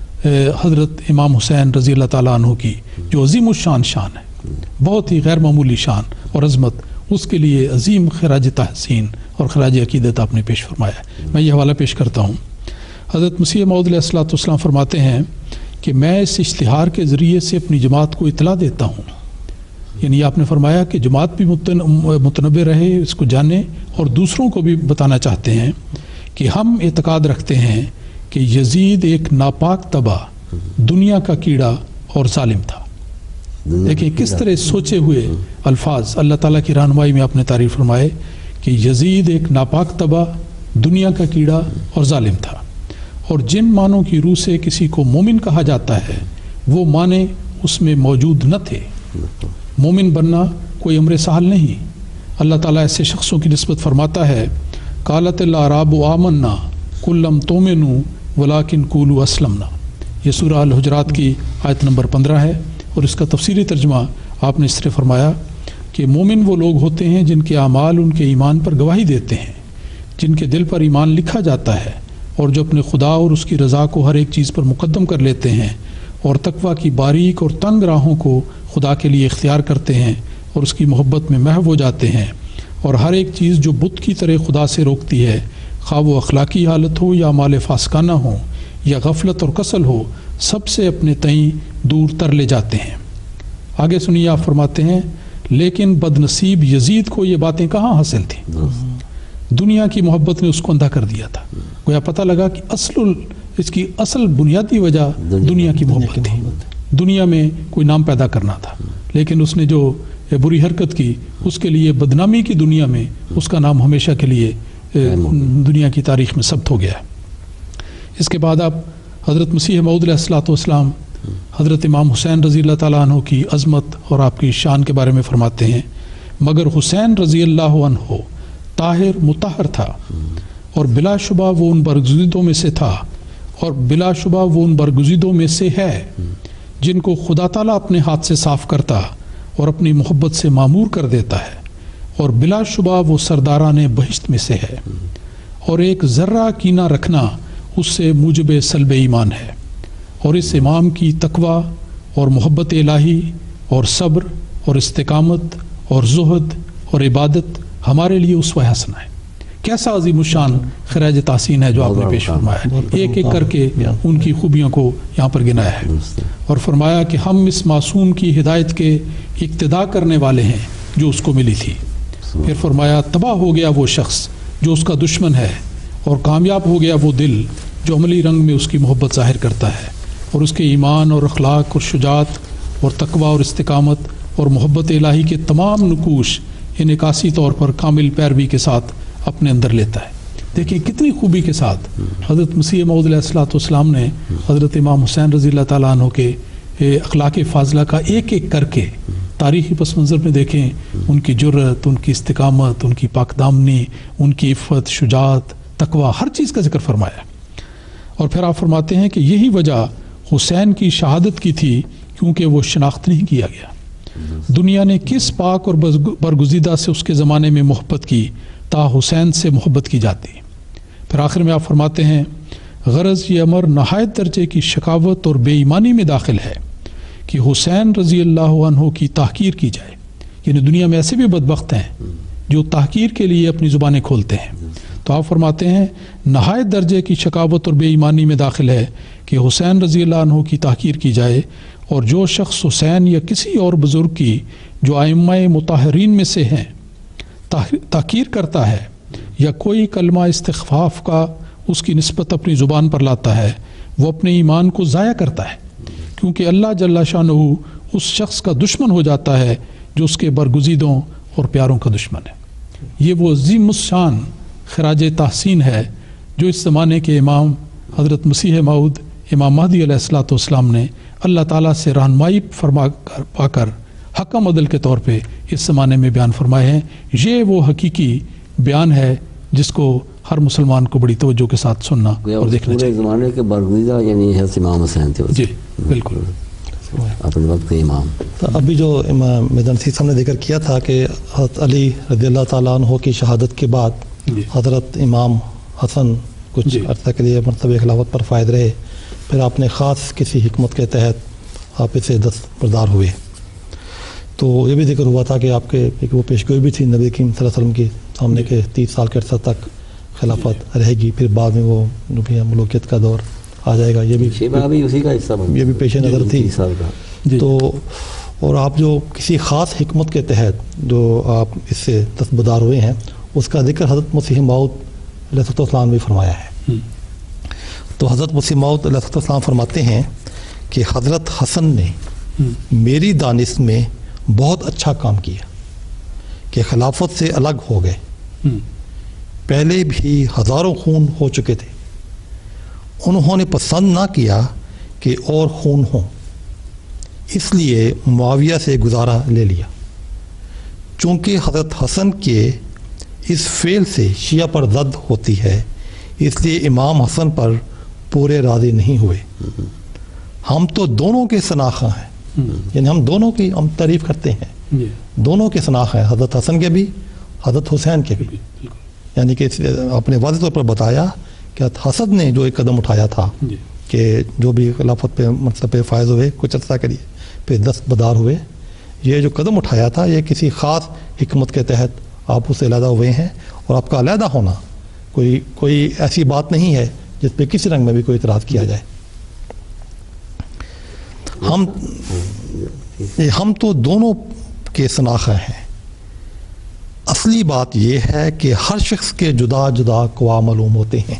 حضرت امام حسین رضی اللہ تعالیٰ عنہ کی جو عظیم الشان شان ہے، بہت ہی غیر معمولی شان اور عظمت، اس کے لیے عظیم خراج تحسین اور خراج عقیدت آپ نے پیش فرمایا. میں یہ حوالہ پیش کرتا ہوں. حضرت مسیح موعود علیہ الصلوۃ والسلام فرماتے ہیں کہ میں اس اشتہار کے ذریعے سے اپنی جماعت کو اطلاع دیتا ہوں، یعنی آپ نے فرمایا کہ جماعت بھی متنبع رہے، اس کو جانے، اور دوسروں کو بھی بتانا چاہتے ہیں کہ ہم اعتقاد رکھتے ہیں کہ یزید ایک ناپاک تباہ، دنیا کا کیڑا اور ظالم تھا. دیکھیں کس طرح سوچے ہوئے الفاظ اللہ تعالیٰ کی رہنمائی میں آپ نے تعریف فرمائے کہ یزید ایک ناپاک تباہ، دنیا کا کیڑا اور ظالم تھا. اور جن معنوں کی روح سے کسی کو مومن کہا جاتا ہے وہ معنی اس میں موجود نہ تھے. مومن بننا کوئی امر سہل نہیں. اللہ تعالیٰ ایسے شخصوں کی نسبت فرماتا ہے، قالت الاعراب آمنا قل لم تؤمنوا ولکن قولوا اسلمنا. یہ سورہ الحجرات کی آیت نمبر پندرہ ہے، اور اس کا تفسیری ترجمہ آپ نے اس طرح فرمایا کہ مومن وہ لوگ ہوتے ہیں جن کے اعمال ان کے ایمان پر گواہی دیتے ہیں، جن کے دل پر ایمان لکھا جاتا ہے، اور جو اپنے خدا اور اس کی رضا کو ہر ایک چیز پر مقدم کر لیتے ہیں، اور تقویٰ کی باریک اور تنگ راہوں کو خدا کے لیے اختیار کرتے ہیں اور اس کی محبت میں محو ہو جاتے ہیں، اور ہر ایک چیز جو بت کی طرح خدا سے روکتی ہے، خواہ وہ اخلاقی حالت ہو یا مال فاسقانہ ہو یا غفلت اور کسل ہو، سب سے اپنے تئیں دور تر لے جاتے ہیں. آگے سنیے، آپ فرماتے ہیں لیکن بد نصیب یزید کو یہ باتیں کہاں حاصل تھیں؟ دنیا کی محبت نے اس کو اندھا کر دیا تھا. گویا پتہ لگا کہ اصل اس کی اصل بنیادی وجہ دنیا کی محبت تھی. دنیا میں کوئی نام پیدا کرنا تھا، لیکن اس نے جو بری حرکت کی اس کے لیے بدنامی کی دنیا میں اس کا نام ہمیشہ کے لیے دنیا کی تاریخ میں ثبت ہو گیا ہے. اس کے بعد آپ حضرت مسیح موعود علیہ الصلوۃ والسلام حضرت امام حسین رضی اللہ تعالیٰ عنہ کی عظمت اور آپ کی شان کے بارے میں فرماتے ہیں، مگر حسین رضی اللہ عنہ طاہر مطہر تھا، اور بلا شبہ وہ ان برگزیدوں میں سے تھا، اور بلا شبہ وہ ان برگزیدوں میں سے ہے جن کو خدا تعالیٰ اپنے ہاتھ سے صاف کرتا اور اپنی محبت سے معمور کر دیتا ہے، اور بلا شبہ وہ سرداران بہشت میں سے ہے، اور ایک ذرہ کینہ رکھنا اس سے موجب سلب ایمان ہے. اور اس امام کی تقویٰ اور محبت الہی اور صبر اور استقامت اور زہد اور عبادت ہمارے لیے اسوہ حسنہ ہے. کیسا عظیم الشان خراج تحسین ہے جو آپ نے پیش فرمایا ہے. ایک ایک کر کے ان کی خوبیوں کو یہاں پر گنایا ہے، اور فرمایا کہ ہم اس معصوم کی ہدایت کے اقتدا کرنے والے ہیں جو اس کو ملی تھی. پھر فرمایا تباہ ہو گیا وہ شخص جو اس کا دشمن ہے، اور کامیاب ہو گیا وہ دل جو عملی رنگ میں اس کی محبت ظاہر کرتا ہے، اور اس کے ایمان اور اخلاق اور شجاعت اور تقویٰ اور استقامت اور محبت الہی کے تمام نقوش انعکاسی طور پر کامل پیروی کے ساتھ اپنے اندر لیتا ہے. دیکھیں کتنی خوبی کے ساتھ حضرت مسیح موعود علیہ الصلوۃ والسلام نے حضرت امام حسین رضی اللہ تعالیٰ عنہ کے اخلاق فاضلہ کا ایک ایک کر کے تاریخی پس منظر میں دیکھیں، ان کی جرت، ان کی استقامت، ان کی پاک دامنی، ان کی عفت، شجاعت، تقوی، ہر چیز کا ذکر فرمایا. اور پھر آپ فرماتے ہیں کہ یہی وجہ حسین کی شہادت کی تھی کیونکہ وہ شناخت نہیں کیا گیا. دنیا نے کس پاک اور برگزیدہ سے اس کے زمانے میں محبت کی تا حسین سے محبت کی جاتی. پھر آخر میں آپ فرماتے ہیں غرض یہ امر نہایت درجے کی شکاوت اور بے ایمانی میں داخل ہے کہ حسین رضی اللہ عنہ کی تحقیر کی جائے. یعنی دنیا میں ایسے بھی بدبخت ہیں جو تحقیر کے لیے اپنی زبانیں کھولتے ہیں. تو آپ فرماتے ہیں نہایت درجے کی شکاوت اور بے ایمانی میں داخل ہے کہ حسین رضی اللہ عنہ کی تحقیر کی جائے، اور جو شخص حسین یا کسی اور بزرگ کی جو ائمہ مطہرین میں سے ہیں تحقیر کرتا ہے یا کوئی کلمہ استخفاف کا اس کی نسبت اپنی زبان پر لاتا ہے، وہ اپنے ایمان کو ضائع کرتا ہے، کیونکہ اللہ جل شانہ اس شخص کا دشمن ہو جاتا ہے جو اس کے برگزیدوں اور پیاروں کا دشمن ہے. یہ وہ عظیم الشان خراج تحسین ہے جو اس زمانے کے امام حضرت مسیح موعود امام مہدی علیہ الصلوۃ والسلام نے اللہ تعالیٰ سے رہنمائی فرما کر پا کر حکم عدل کے طور پہ اس زمانے میں بیان فرمائے ہیں. یہ وہ حقیقی بیان ہے جس کو ہر مسلمان کو بڑی توجہ کے ساتھ سننا اور دیکھنا چاہیے. زمانے کے برگزیدہ یعنی حضرت امام حسین تھے. جی بالکل اپنے وقت کے امام. تو ابھی جو امام میدان نصیر صاحب نے ذکر کیا تھا کہ حضرت علی رضی اللہ تعالیٰ عنہ کی شہادت کے بعد جی. حضرت امام حسن کچھ جی. عرصہ کے لیے مرتبہ خلافت پر فائد رہے، پھر آپ نے خاص کسی حکمت کے تحت آپ اسے دستبردار ہوئے. تو یہ بھی ذکر ہوا تھا کہ آپ کے ایک وہ پیشگوئی بھی تھی نبی کریم صلی اللہ علیہ وسلم کی سامنے کے تیس سال کے عرصہ تک خلافت رہے گی، پھر بعد میں وہ جو بھی ملوکیت کا دور آ جائے گا. یہ بھی بھی اسی کا حصہ بن یہ بھی پیش نظر تھی. سال کا جی. تو اور آپ جو کسی خاص حکمت کے تحت جو آپ اس سے دستبردار ہوئے ہیں اس کا ذکر حضرت مسیح موعود علیہ السلام نے بھی فرمایا ہے. تو حضرت مسیح موعود علیہ السلام فرماتے ہیں کہ حضرت حسن نے میری دانش میں بہت اچھا کام کیا کہ خلافت سے الگ ہو گئے. پہلے بھی ہزاروں خون ہو چکے تھے، انہوں نے پسند نہ کیا کہ اور خون ہوں، اس لیے معاویہ سے گزارا لے لیا. چونکہ حضرت حسن کے اس فعل سے شیعہ پر زد ہوتی ہے، اس لیے امام حسن پر پورے راضی نہیں ہوئے. ہم تو دونوں کے شناخواں ہیں، یعنی ہم دونوں کی ہم تعریف کرتے ہیں، دونوں کے شناخواں ہیں، حضرت حسن کے بھی حضرت حسین کے بھی. یعنی کہ اپنے واضح طور پر بتایا کہ حضرت حسن نے جو ایک قدم اٹھایا تھا کہ جو بھی خلافت پہ مطلب پہ فائز ہوئے کچھ عرصہ کے لیے پھر دستبردار ہوئے، یہ جو قدم اٹھایا تھا یہ کسی خاص حکمت کے تحت آپ اس سے علیحدہ ہوئے ہیں. اور آپ کا علیحدہ ہونا کوئی کوئی ایسی بات نہیں ہے جس پہ کسی رنگ میں بھی کوئی اعتراض کیا جائے. ہم ہم تو دونوں کے شناخواں ہیں. اصلی بات یہ ہے کہ ہر شخص کے جدا جدا قوا معلوم ہوتے ہیں.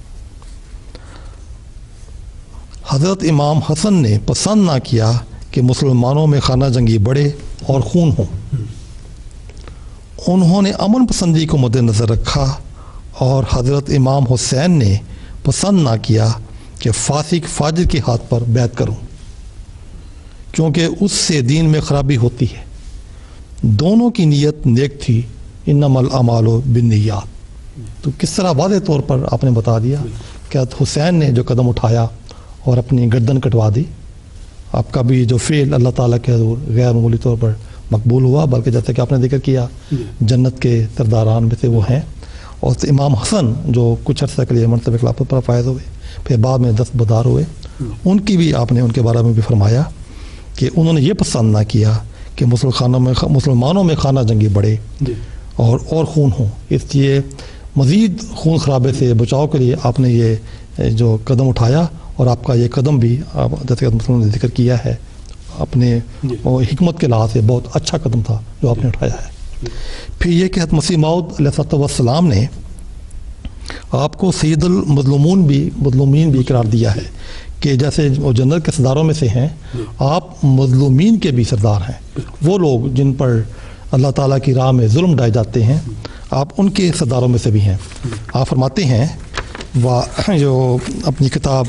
حضرت امام حسن نے پسند نہ کیا کہ مسلمانوں میں خانہ جنگی بڑھے اور خون ہوں. انہوں نے امن پسندی کو مد نظر رکھا، اور حضرت امام حسین نے پسند نہ کیا کہ فاسق فاجر کے ہاتھ پر بیعت کروں، کیونکہ اس سے دین میں خرابی ہوتی ہے. دونوں کی نیت نیک تھی، انما الاعمال بالنیات. تو کس طرح واضح طور پر آپ نے بتا دیا کہ حسین نے جو قدم اٹھایا اور اپنی گردن کٹوا دی، آپ کا بھی جو فعل اللہ تعالیٰ کے حضور غیر معمولی طور پر مقبول ہوا، بلکہ جیسے کہ آپ نے ذکر کیا جنت کے سرداران میں سے وہ ہیں. اور امام حسن جو کچھ عرصہ کے لیے مرتبہ خلافت پر فائز ہوئے پھر بعد میں دستبردار ہوئے، ان کی بھی آپ نے ان کے بارے میں بھی فرمایا کہ انہوں نے یہ پسند نہ کیا کہ مسلمانوں میں مسلمانوں میں خانہ جنگی بڑھے اور اور خون ہوں، اس لیے مزید خون خرابے سے بچاؤ کے لیے آپ نے یہ جو قدم اٹھایا. اور آپ کا یہ قدم بھی آپ جیسے کہ مسلم نے ذکر کیا ہے اپنے حکمت کے لحاظ سے بہت اچھا قدم تھا جو آپ نے اٹھایا ہے. پھر یہ کہ حضرت مسیح موعود علیہ السلام نے آپ کو سید المظلومون بھی مظلومین بھی قرار دیا ہے کہ جیسے وہ جنت کے سرداروں میں سے ہیں، آپ مظلومین کے بھی سردار ہیں. وہ لوگ جن پر اللہ تعالیٰ کی راہ میں ظلم ڈائے جاتے ہیں، آپ ان کے سرداروں میں سے بھی ہیں. آپ فرماتے ہیں وہ جو اپنی کتاب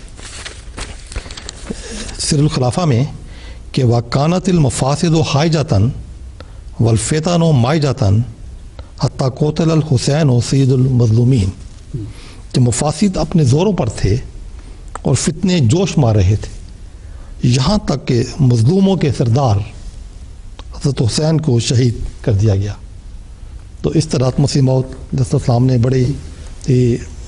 سر الخلافہ میں کہ وَكَانَتِ الْمَفَاسِدُ حَائِجَةً وَالْفِتَنُ مَائِجَةً حَتَّى قُتِلَ الْحُسَيْنُ سَيِّدُ الْمَظْلُومِينَ. کہ مفاسد اپنے زوروں پر تھے اور فتنے جوش مار رہے تھے، یہاں تک کہ مظلوموں کے سردار حضرت حسین کو شہید کر دیا گیا۔ تو اس طرح مسیح موعود علیہ السلام نے بڑے ہی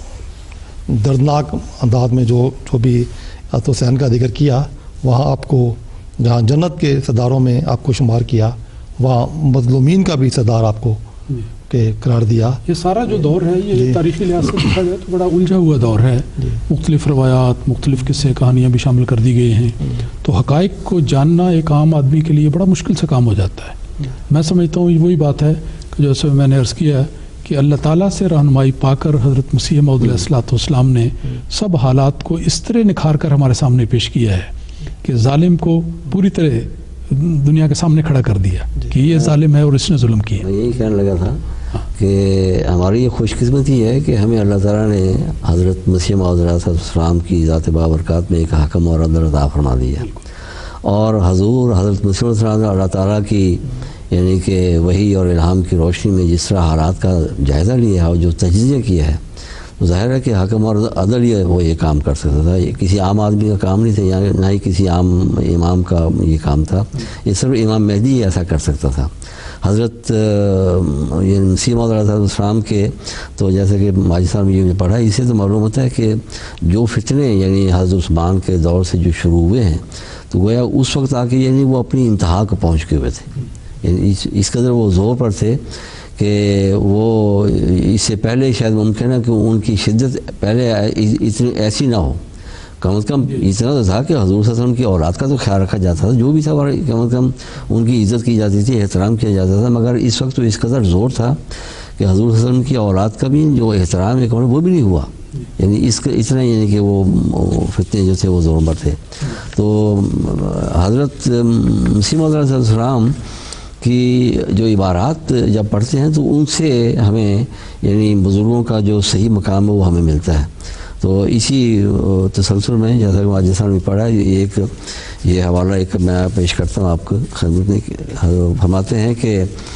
دردناک انداز میں جو جو بھی حضرت حسین کا ذکر کیا، وہاں آپ کو جہاں جنت کے سرداروں میں آپ کو شمار کیا، وہاں مظلومین کا بھی سردار آپ کو کہ قرار دیا۔ یہ سارا جو دور ہے یہ تاریخی لحاظ سے دیکھا جائے تو بڑا الجھا ہوا دور ہے، مختلف روایات، مختلف قصے کہانیاں بھی شامل کر دی گئی ہیں، تو حقائق کو جاننا ایک عام آدمی کے لیے بڑا مشکل سے کام ہو جاتا ہے۔ میں سمجھتا ہوں یہ وہی بات ہے کہ جیسے میں نے عرض کیا کہ اللہ تعالیٰ سے رہنمائی پا کر حضرت مسیح موعود علیہ الصلوۃ والسلام نے سب حالات کو اس طرح نکھار کر ہمارے سامنے پیش کیا ہے کہ ظالم کو پوری طرح دنیا کے سامنے کھڑا کر دیا کہ یہ ظالم ہے اور اس نے ظلم کیا۔ میں یہی کہنے لگا تھا کہ ہماری یہ خوش قسمتی ہے کہ ہمیں اللہ تعالیٰ نے حضرت مسیح موعود علیہ السلام کی ذات بابرکات میں ایک حکم اور عدل عطا فرما دیا، اور حضور حضرت مسیح علیہ السلام نے اللہ تعالیٰ کی یعنی کہ وحی اور الہام کی روشنی میں جس طرح حالات کا جائزہ لیا ہے اور جو تجزیہ کیا ہے، تو ظاہر ہے کہ حکم اور عدل یہ وہ یہ کام کر سکتا تھا، یہ کسی عام آدمی کا کام نہیں تھا، یعنی نہ ہی کسی عام امام کا یہ کام تھا، یہ صرف امام مہدی ہی ایسا کر سکتا تھا۔ حضرت یہ مسیح موعود علیہ السلام کے تو جیسے کہ ماجد صاحب نے یہ پڑھا، اس سے تو معلوم ہوتا ہے کہ جو فتنے یعنی حضرت عثمان کے دور سے جو شروع ہوئے ہیں، تو گویا اس وقت آ کے یعنی وہ اپنی انتہا کو پہنچ کے ہوئے تھے، یعنی اس اس قدر وہ زور پر تھے کہ وہ اس سے پہلے شاید ممکن ہے کہ ان کی شدت پہلے اتنی ایسی نہ ہو، کم از کم اتنا تو تھا کہ حضور صلی اللہ علیہ وسلم کی اولاد کا تو خیال رکھا جاتا تھا، جو بھی تھا کم از کم ان کی عزت کی جاتی تھی، احترام کیا جاتا تھا، مگر اس وقت تو اس قدر زور تھا کہ حضور صلی اللہ علیہ وسلم کی اولاد کا بھی جو احترام ہے وہ بھی نہیں ہوا، یعنی اس کا اتنا یعنی کہ وہ فتنے جو تھے وہ زور پر تھے۔ تو حضرت مسیح موعود علیہ السلام کی جو عبارات جب پڑھتے ہیں تو ان سے ہمیں یعنی بزرگوں کا جو صحیح مقام ہے وہ ہمیں ملتا ہے۔ تو اسی تسلسل میں جیسا کہ ماجد صاحب نے پڑھا ہے، ایک یہ حوالہ ایک میں پیش کرتا ہوں آپ کو خدمت میں، فرماتے ہیں کہ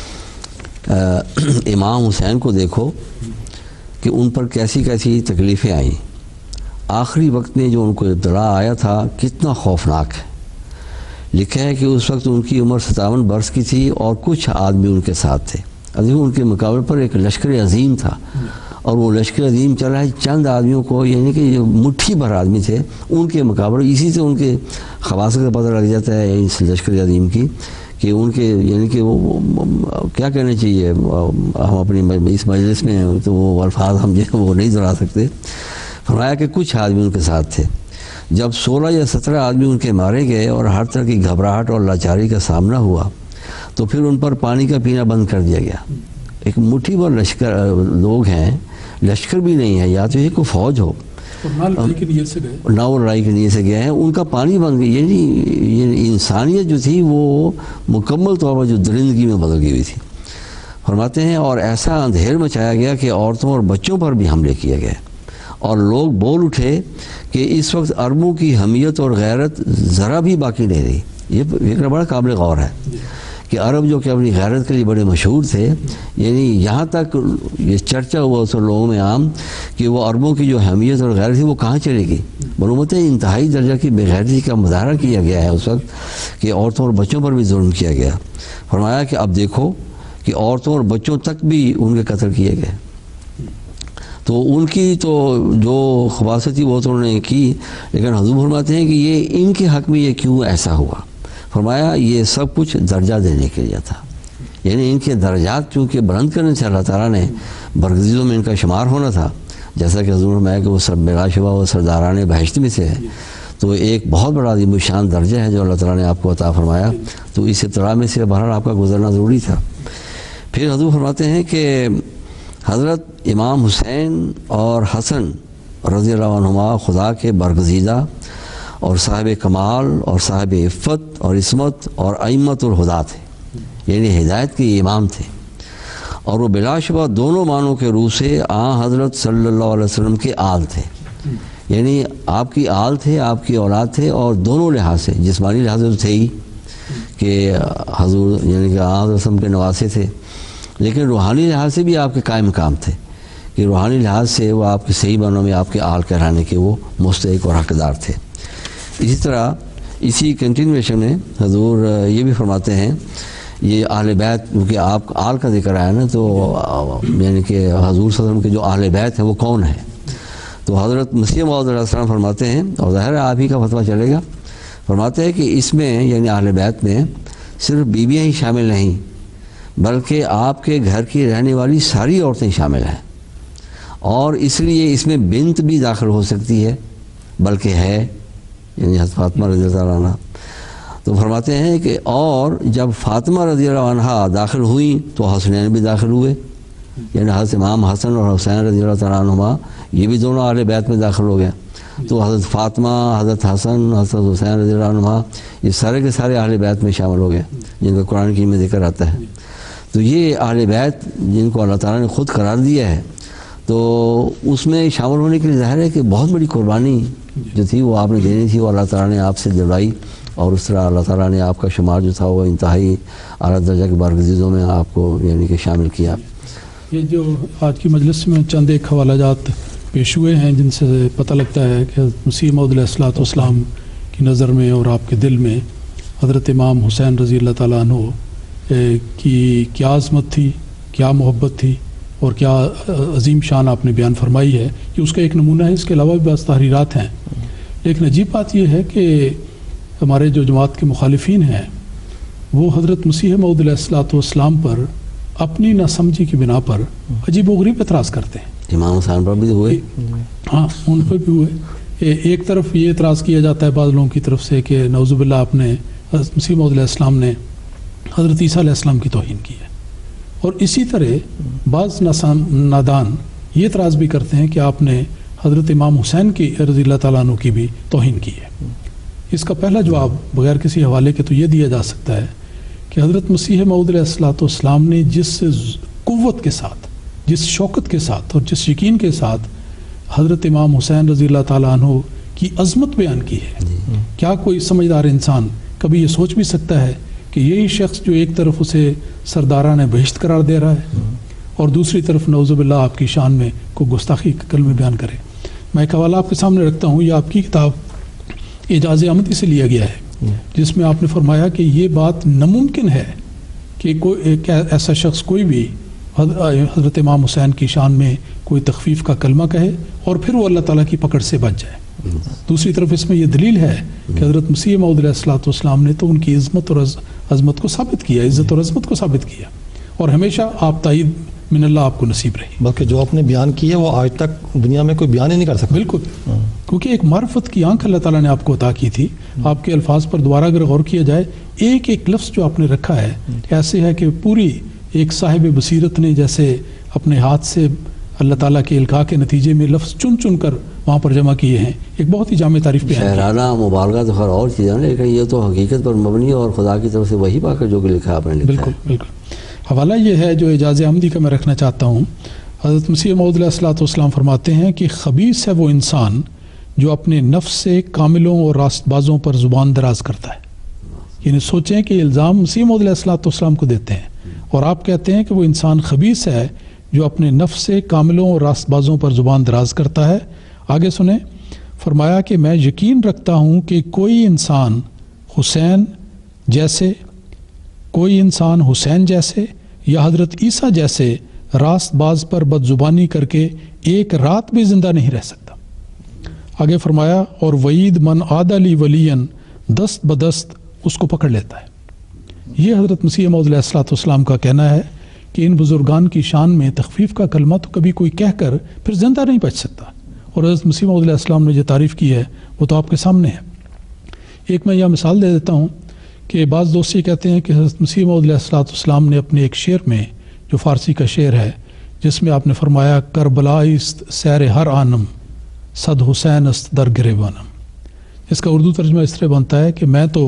امام حسین کو دیکھو کہ ان پر کیسی کیسی تکلیفیں آئیں، آخری وقت میں جو ان کو ابتلا آیا تھا کتنا خوفناک ہے۔ لکھا ہے کہ اس وقت ان کی عمر ستاون برس کی تھی اور کچھ آدمی ان کے ساتھ تھے، ابھی ان کے مقابلے پر ایک لشکر عظیم تھا، اور وہ لشکر عظیم چل رہا ہے چند آدمیوں کو، یعنی کہ جو مٹھی بھر آدمی تھے ان کے مقابلے، اسی سے ان کے خواص کا پتہ لگ جاتا ہے اس لشکر عظیم کی کہ ان کے یعنی کہ وہ کیا کہنا چاہیے، ہم اپنی اس مجلس میں تو وہ الفاظ ہم جو وہ نہیں دہرا سکتے۔ فرمایا کہ کچھ آدمی ان کے ساتھ تھے، جب سولہ یا سترہ آدمی ان کے مارے گئے اور ہر طرح کی گھبراہٹ اور لاچاری کا سامنا ہوا، تو پھر ان پر پانی کا پینا بند کر دیا گیا۔ ایک مٹھی بھر لشکر لوگ ہیں، لشکر بھی نہیں ہے، یا تو یہ کوئی فوج ہو، نہ وہ لڑائی کے نیت سے گئے ہیں، ان کا پانی بن گئی، یعنی انسانیت جو تھی وہ مکمل طور پر جو درندگی میں بدل گئی ہوئی تھی۔ فرماتے ہیں اور ایسا اندھیر مچایا گیا کہ عورتوں اور بچوں پر بھی حملے کیے گئے، اور لوگ بول اٹھے کہ اس وقت عربوں کی حمیت اور غیرت ذرا بھی باقی نہیں رہی۔ یہ فکر بڑا قابل غور ہے کہ عرب جو کہ اپنی غیرت کے لیے بڑے مشہور تھے، یعنی یہاں تک یہ چرچا ہوا اس لوگوں میں عام کہ وہ عربوں کی جو حمیت اور غیرت تھی وہ کہاں چلے گی۔ معلومات ہے انتہائی درجہ کی بے غیرتی کا مظاہرہ کیا گیا ہے اس وقت کہ عورتوں اور بچوں پر بھی ظلم کیا گیا۔ فرمایا کہ اب دیکھو کہ عورتوں اور بچوں تک بھی ان کے قتل کیے گئے۔ تو ان کی تو جو خباثت تھی وہ تو انہوں نے کی، لیکن حضور فرماتے ہیں کہ یہ ان کے حق میں یہ کیوں ایسا ہوا۔ فرمایا یہ سب کچھ درجہ دینے کے لیے تھا، یعنی ان کے درجات چونکہ بلند کرنے سے اللہ تعالیٰ نے برگزیدوں میں ان کا شمار ہونا تھا، جیسا کہ حضور فرمایا کہ وہ سب بلا شبہ وہ سرداران بہشت میں سے ہے، تو ایک بہت بڑا عظیم الشان درجہ ہے جو اللہ تعالیٰ نے آپ کو عطا فرمایا، تو اس ابتلا میں سے بہرحال آپ کا گزرنا ضروری تھا۔ پھر حضور فرماتے ہیں کہ حضرت امام حسین اور حسن رضی اللہ عنہما خدا کے برگزیدہ اور صاحب کمال اور صاحب عفت اور عصمت اور ائمۃ الہدیٰ تھے، یعنی ہدایت کے امام تھے، اور وہ بلا شبہ دونوں معنوں کے روح سے آن حضرت صلی اللہ علیہ وسلم کے آل تھے، یعنی آپ کی آل تھے، آپ کی اولاد تھے، اور دونوں لحاظ سے جسمانی لحاظ سے تو تھے ہی کہ حضور یعنی کہ آن حضرت وسلم کے نواسے تھے، لیکن روحانی لحاظ سے بھی آپ کے قائم مقام تھے کہ روحانی لحاظ سے وہ آپ کے صحیح معنوں میں آپ کے آل کہلانے کے وہ مستحق اور حقدار تھے۔ اسی طرح اسی کنٹینویشن میں حضور یہ بھی فرماتے ہیں، یہ اہل بیت، کیونکہ آپ آل کا ذکر آیا نا، تو یعنی کہ حضور صلی اللہ علیہ وسلم کے جو اہل بیت ہیں وہ کون ہیں؟ تو حضرت مسیح موعود علیہ السلام فرماتے ہیں، اور ظاہر ہے آپ ہی کا فتویٰ چلے گا، فرماتے ہیں کہ اس میں یعنی اہل بیت میں صرف بیویاں ہی شامل نہیں، بلکہ آپ کے گھر کی رہنے والی ساری عورتیں شامل ہیں، اور اس لیے اس میں بنت بھی داخل ہو سکتی ہے، بلکہ ہے، یعنی حضرت فاطمہ رضی اللہ عنہ۔ تو فرماتے ہیں کہ اور جب فاطمہ رضی اللہ عنہ داخل ہوئیں تو حسنین بھی داخل ہوئے، یعنی حضرت امام حسن اور حسین رضی اللہ تعالیٰ عنہما یہ بھی دونوں اہل بیت میں داخل ہو گئے۔ تو حضرت فاطمہ، حضرت حسن، حضرت حسین رضی اللہ عنہما یہ سارے کے سارے اہل بیت میں شامل ہو گئے، جن کا قرآن کی میں ذکر آتا ہے۔ تو یہ اہل بیت جن کو اللہ تعالیٰ نے خود قرار دیا ہے، تو اس میں شامل ہونے کے لیے ظاہر ہے کہ بہت بڑی قربانی جو تھی وہ آپ نے دینی تھی، وہ اللہ تعالیٰ نے آپ سے دلوائی، اور اس طرح اللہ تعالیٰ نے آپ کا شمار جو تھا وہ انتہائی اعلیٰ درجہ کے بارگزیدوں میں آپ کو یعنی کہ شامل کیا۔ یہ جو آج کی مجلس میں چند ایک حوالہ جات پیش ہوئے ہیں جن سے پتہ لگتا ہے کہ مسیح موعود علیہ الصلوۃ والسلام کی نظر میں اور آپ کے دل میں حضرت امام حسین رضی اللہ تعالیٰ عنہ کی کیا عظمت تھی، کیا محبت تھی، اور کیا عظیم شان آپ نے بیان فرمائی ہے، یہ اس کا ایک نمونہ ہے۔ اس کے علاوہ بھی بعض تحریرات ہیں، لیکن عجیب بات یہ ہے کہ ہمارے جو جماعت کے مخالفین ہیں وہ حضرت مسیح موعود علیہ الصلوۃ والسلام پر اپنی ناسمجھی کی بنا پر عجیب و غریب اعتراض کرتے ہیں۔ امام حسین پر بھی ہوئے، ہاں ان پر بھی ہوئے۔ ایک طرف یہ اعتراض کیا جاتا ہے بعض لوگوں کی طرف سے کہ نعوذ باللہ آپ نے حضرت مسیح موعود علیہ السلام نے حضرت عیسیٰ علیہ السلام کی توہین کی ہے، اور اسی طرح بعض نادان یہ اعتراض بھی کرتے ہیں کہ آپ نے حضرت امام حسین کی رضی اللہ تعالیٰ عنہ کی بھی توہین کی ہے۔ اس کا پہلا جواب بغیر کسی حوالے کے تو یہ دیا جا سکتا ہے کہ حضرت مسیح موعود علیہ الصلوۃ والسلام نے جس قوت کے ساتھ، جس شوکت کے ساتھ اور جس یقین کے ساتھ حضرت امام حسین رضی اللہ تعالیٰ عنہ کی عظمت بیان کی ہے، کیا کوئی سمجھدار انسان کبھی یہ سوچ بھی سکتا ہے کہ یہی شخص جو ایک طرف اسے سرداران بہشت قرار دے رہا ہے اور دوسری طرف نعوذ باللہ آپ کی شان میں کوئی گستاخی کے کلمے بیان کرے؟ میں ایک حوالہ آپ کے سامنے رکھتا ہوں، یہ آپ کی کتاب اعجاز احمدی سے لیا گیا ہے، جس میں آپ نے فرمایا کہ یہ بات ناممکن ہے کہ کوئی ایک ایسا شخص کوئی بھی حضرت امام حسین کی شان میں کوئی تخفیف کا کلمہ کہے اور پھر وہ اللہ تعالیٰ کی پکڑ سے بچ جائے۔ دوسری طرف اس میں یہ دلیل ہے کہ حضرت مسیح موعود علیہ الصلوۃ والسلام نے تو ان کی عظمت اور عظمت کو ثابت کیا، عزت اور عظمت کو ثابت کیا، اور ہمیشہ آپ تائید من اللہ آپ کو نصیب رہی۔ بلکہ جو آپ نے بیان کیا وہ آج تک دنیا میں کوئی بیان ہی نہیں کر سکتا۔ بالکل، کیونکہ ایک معرفت کی آنکھ اللہ تعالیٰ نے آپ کو عطا کی تھی۔ آپ کے الفاظ پر دوبارہ اگر غور کیا جائے، ایک ایک لفظ جو آپ نے رکھا ہے ایسے ہے کہ پوری ایک صاحب بصیرت نے جیسے اپنے ہاتھ سے اللہ تعالیٰ کے القاء کے نتیجے میں لفظ چن چن کر وہاں پر جمع کیے ہیں، ایک بہت ہی جامع تعریف پہ شاعرانہ مبالغہ تو خیر اور چیز ہے، لیکن یہ تو حقیقت پر مبنی اور خدا کی طرف سے وہی پا کر جو کہ لکھا آپ نے لکھا ہے۔ بالکل بالکل۔ حوالہ یہ ہے جو اعجاز احمدی کا میں رکھنا چاہتا ہوں۔ حضرت مسیح موعود علیہ الصلوۃ والسلام فرماتے ہیں کہ خبیث ہے وہ انسان جو اپنے نفس سے کاملوں اور راست بازوں پر زبان دراز کرتا ہے۔ یعنی سوچیں کہ الزام مسیح موعود علیہ الصلوۃ والسلام کو دیتے ہیں، اور آپ کہتے ہیں کہ وہ انسان خبیث ہے جو اپنے نفس سے کاملوں اور راست بازوں پر زبان دراز کرتا ہے۔ آگے سنیں، فرمایا کہ میں یقین رکھتا ہوں کہ کوئی انسان حسین جیسے کوئی انسان حسین جیسے یا حضرت عیسیٰ جیسے راست باز پر بد زبانی کر کے ایک رات بھی زندہ نہیں رہ سکتا۔ آگے فرمایا، اور وعید من عاد لی ولین دست بدست اس کو پکڑ لیتا ہے۔ یہ حضرت مسیح موعود علیہ الصلوۃ والسلام کا کہنا ہے کہ ان بزرگان کی شان میں تخفیف کا کلمہ تو کبھی کوئی کہہ کر پھر زندہ نہیں بچ سکتا، اور حضرت مسیح موعود علیہ السلام نے جو تعریف کی ہے وہ تو آپ کے سامنے ہے۔ ایک میں یہ مثال دے دیتا ہوں کہ بعض دوست یہ کہتے ہیں کہ حضرت مسیح موعود علیہ الصلوۃ والسلام نے اپنے ایک شعر میں، جو فارسی کا شعر ہے، جس میں آپ نے فرمایا کربلا است سیر ہر آنم صد حسین است در گریبانم، اس کا اردو ترجمہ اس طرح بنتا ہے کہ میں تو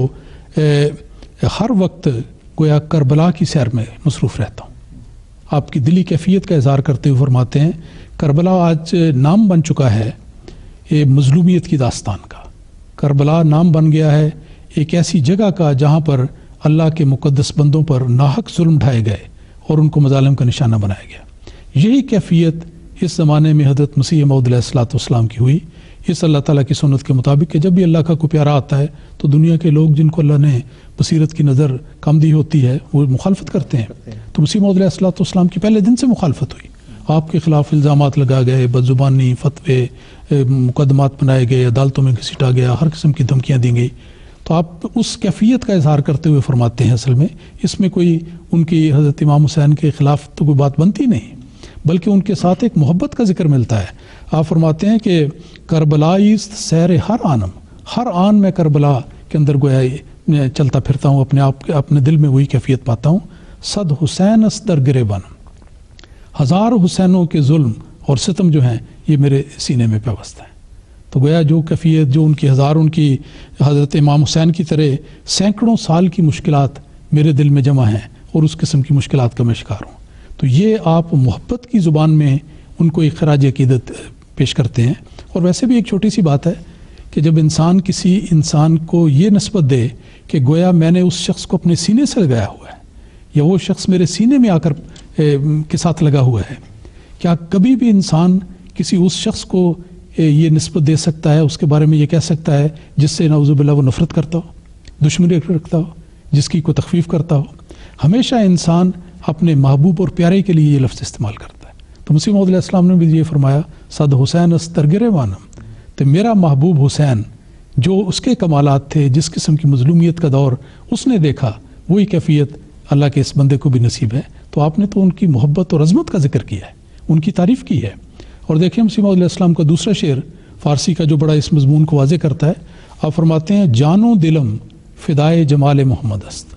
ہر وقت گویا کربلا کی سیر میں مصروف رہتا ہوں۔ آپ کی دلی کیفیت کا اظہار کرتے ہوئے فرماتے ہیں کربلا آج نام بن چکا ہے یہ مظلومیت کی داستان کا۔ کربلا نام بن گیا ہے ایک ایسی جگہ کا جہاں پر اللہ کے مقدس بندوں پر ناحق ظلم ڈھائے گئے اور ان کو مظالم کا نشانہ بنایا گیا۔ یہی کیفیت इस ज़माने में हज़रत मसीह मौऊद अलैहिस्सलाम की हुई इस अल्लाह ताला की सुन्नत के मुताबिक कि जब भी अल्लाह का कोई प्यारा आता है तो दुनिया के लोग जिनको अल्लाह ने बसीरत की नज़र कम दी होती है वो मुखालफत करते हैं। तो मसीह मौऊद अलैहिस्सलाम की पहले दिन से मुखालफत हुई, आपके ख़िलाफ़ इल्ज़ामात लगाए गए, बदज़ुबानी फतवे मुकदमात बनाए गए, अदालतों में घसीटा गया, हर किस्म की धमकियाँ दी गई। तो आप उस कैफियत का इजहार करते हुए फरमाते हैं असल में इसमें कोई उनकी हज़रत इमाम हुसैन के ख़िलाफ़ तो कोई बात बनती नहीं, बल्कि उनके साथ एक मोहब्बत का जिक्र मिलता है। आप फरमाते हैं कि करबलाइस्त सैर हर आनम, हर आन में करबला के अंदर गोया चलता फिरता हूँ, अपने आप अपने दिल में वही कैफियत पाता हूँ। सद हुसैन अस्तर गिरेबन, हज़ार हुसैनों के जुल्म और सितम जो हैं ये मेरे सीने में पेवस्त है। तो गोया जो कैफियत जो उनकी हज़ार उनकी हज़रत इमाम हुसैन की तरह सैकड़ों साल की मुश्किलात मेरे दिल में जमा हैं और उस किस्म की मुश्किलात का मैं शिकार हूँ। तो ये आप मोहब्बत की ज़ुबान में उनको एक खराज अक़ीदत पेश करते हैं। और वैसे भी एक छोटी सी बात है कि जब इंसान किसी इंसान को ये नस्बत दे कि गोया मैंने उस शख्स को अपने सीने से लगाया हुआ है या वो शख्स मेरे सीने में आकर ए, के साथ लगा हुआ है, क्या कभी भी इंसान किसी उस शख्स को ये नस्बत दे सकता है, उसके बारे में ये कह सकता है जिससे नाउज़ुबिल्लाह वो नफ़रत करता हो, दुश्मनी रखता हो, जिसकी कोई तखफीफ करता हो? हमेशा इंसान अपने महबूब और प्यारे के लिए ये लफ्ज़ इस्तेमाल करता है। तो मसीह मौऊद अलैहिस्सलाम ने भी ये फरमाया सद हुसैन अस्तर गिरेबानम, तो मेरा महबूब हुसैन जो उसके कमालात थे, जिस किस्म की मज़लूमियत का दौर उसने देखा, वही कैफियत अल्लाह के इस बंदे को भी नसीब है। तो आपने तो उनकी मोहब्बत और अज़मत का जिक्र किया है, उनकी तारीफ़ की है। और देखिए मसीह मौऊद अलैहिस्सलाम का दूसरा शेर फ़ारसी का जो बड़ा इस मज़मून को वाज़े करता है, आप फरमाते हैं जानो दिलम फ़िदाए जमाल मोहम्मद अस्त,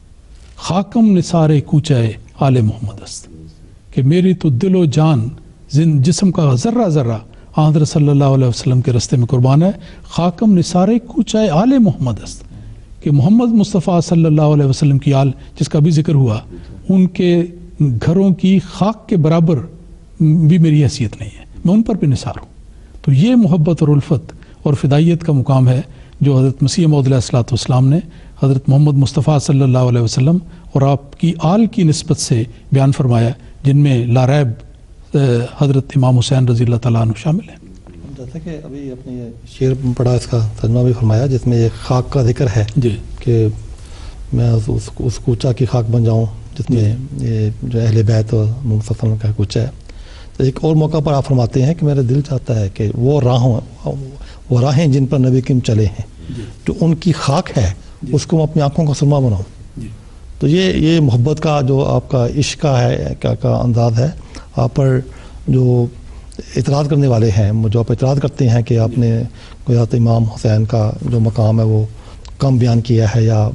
खाकम निसारे कूचाए आले मोहम्मद अस्त, कि मेरी तो दिलो जान जिन जिस्म का ज़र्रा ज़र्रा हज़रत सल्लल्लाहु अलैहि वसल्लम के रस्ते में कुर्बान है। खाकम निसारे कूचाए आले मोहम्मद अस्त, कि मोहम्मद मुस्तफ़ा सल्लल्लाहु अलैहि वसल्लम की आल जिसका भी जिक्र हुआ, उनके घरों की खाक के बराबर भी मेरी हैसियत नहीं है, मैं उन पर भी निसार हूँ। तो ये मोहब्बत और उल्फत और फ़िदाइयत का मुकाम है जो हज़रत मसीह मौऊद अलैहिस्सलाम ने हज़रत मोहम्मद मुस्तफ़ा सल्लल्लाहु अलैहि वसल्लम और आपकी आल की निस्बत से बयान फरमाया, जिनमें लारैब हज़रत इमाम हुसैन रज़ी अल्लाह तआला अन्हु शामिल हैं। जैसा कि अभी अपने ये शेर पढ़ा, इसका तर्जुमा भी फरमाया जिसमें ये खाक का जिक्र है जी कि मैं उस उस कूचा की खाक बन जाऊँ जिसमें ये जो अहले बैत और मोहम्मद सल्लल्लाहु अलैहि वसल्लम का कूचा है। तो एक और मौका पर आप फरमाते हैं कि मेरा दिल चाहता है कि वो राहों वो राहें जिन पर नबी किम चले हैं, जो उनकी खाक है उसको मैं अपनी आंखों का सुरमा बनाऊँ। तो ये ये मोहब्बत का जो आपका इश्क का है क्या का अंदाज़ है। आप पर जो इतराज़ करने वाले हैं, जो आप इतराज़ करते हैं कि आपने हज़रत इमाम हुसैन का जो मकाम है वो कम बयान किया है या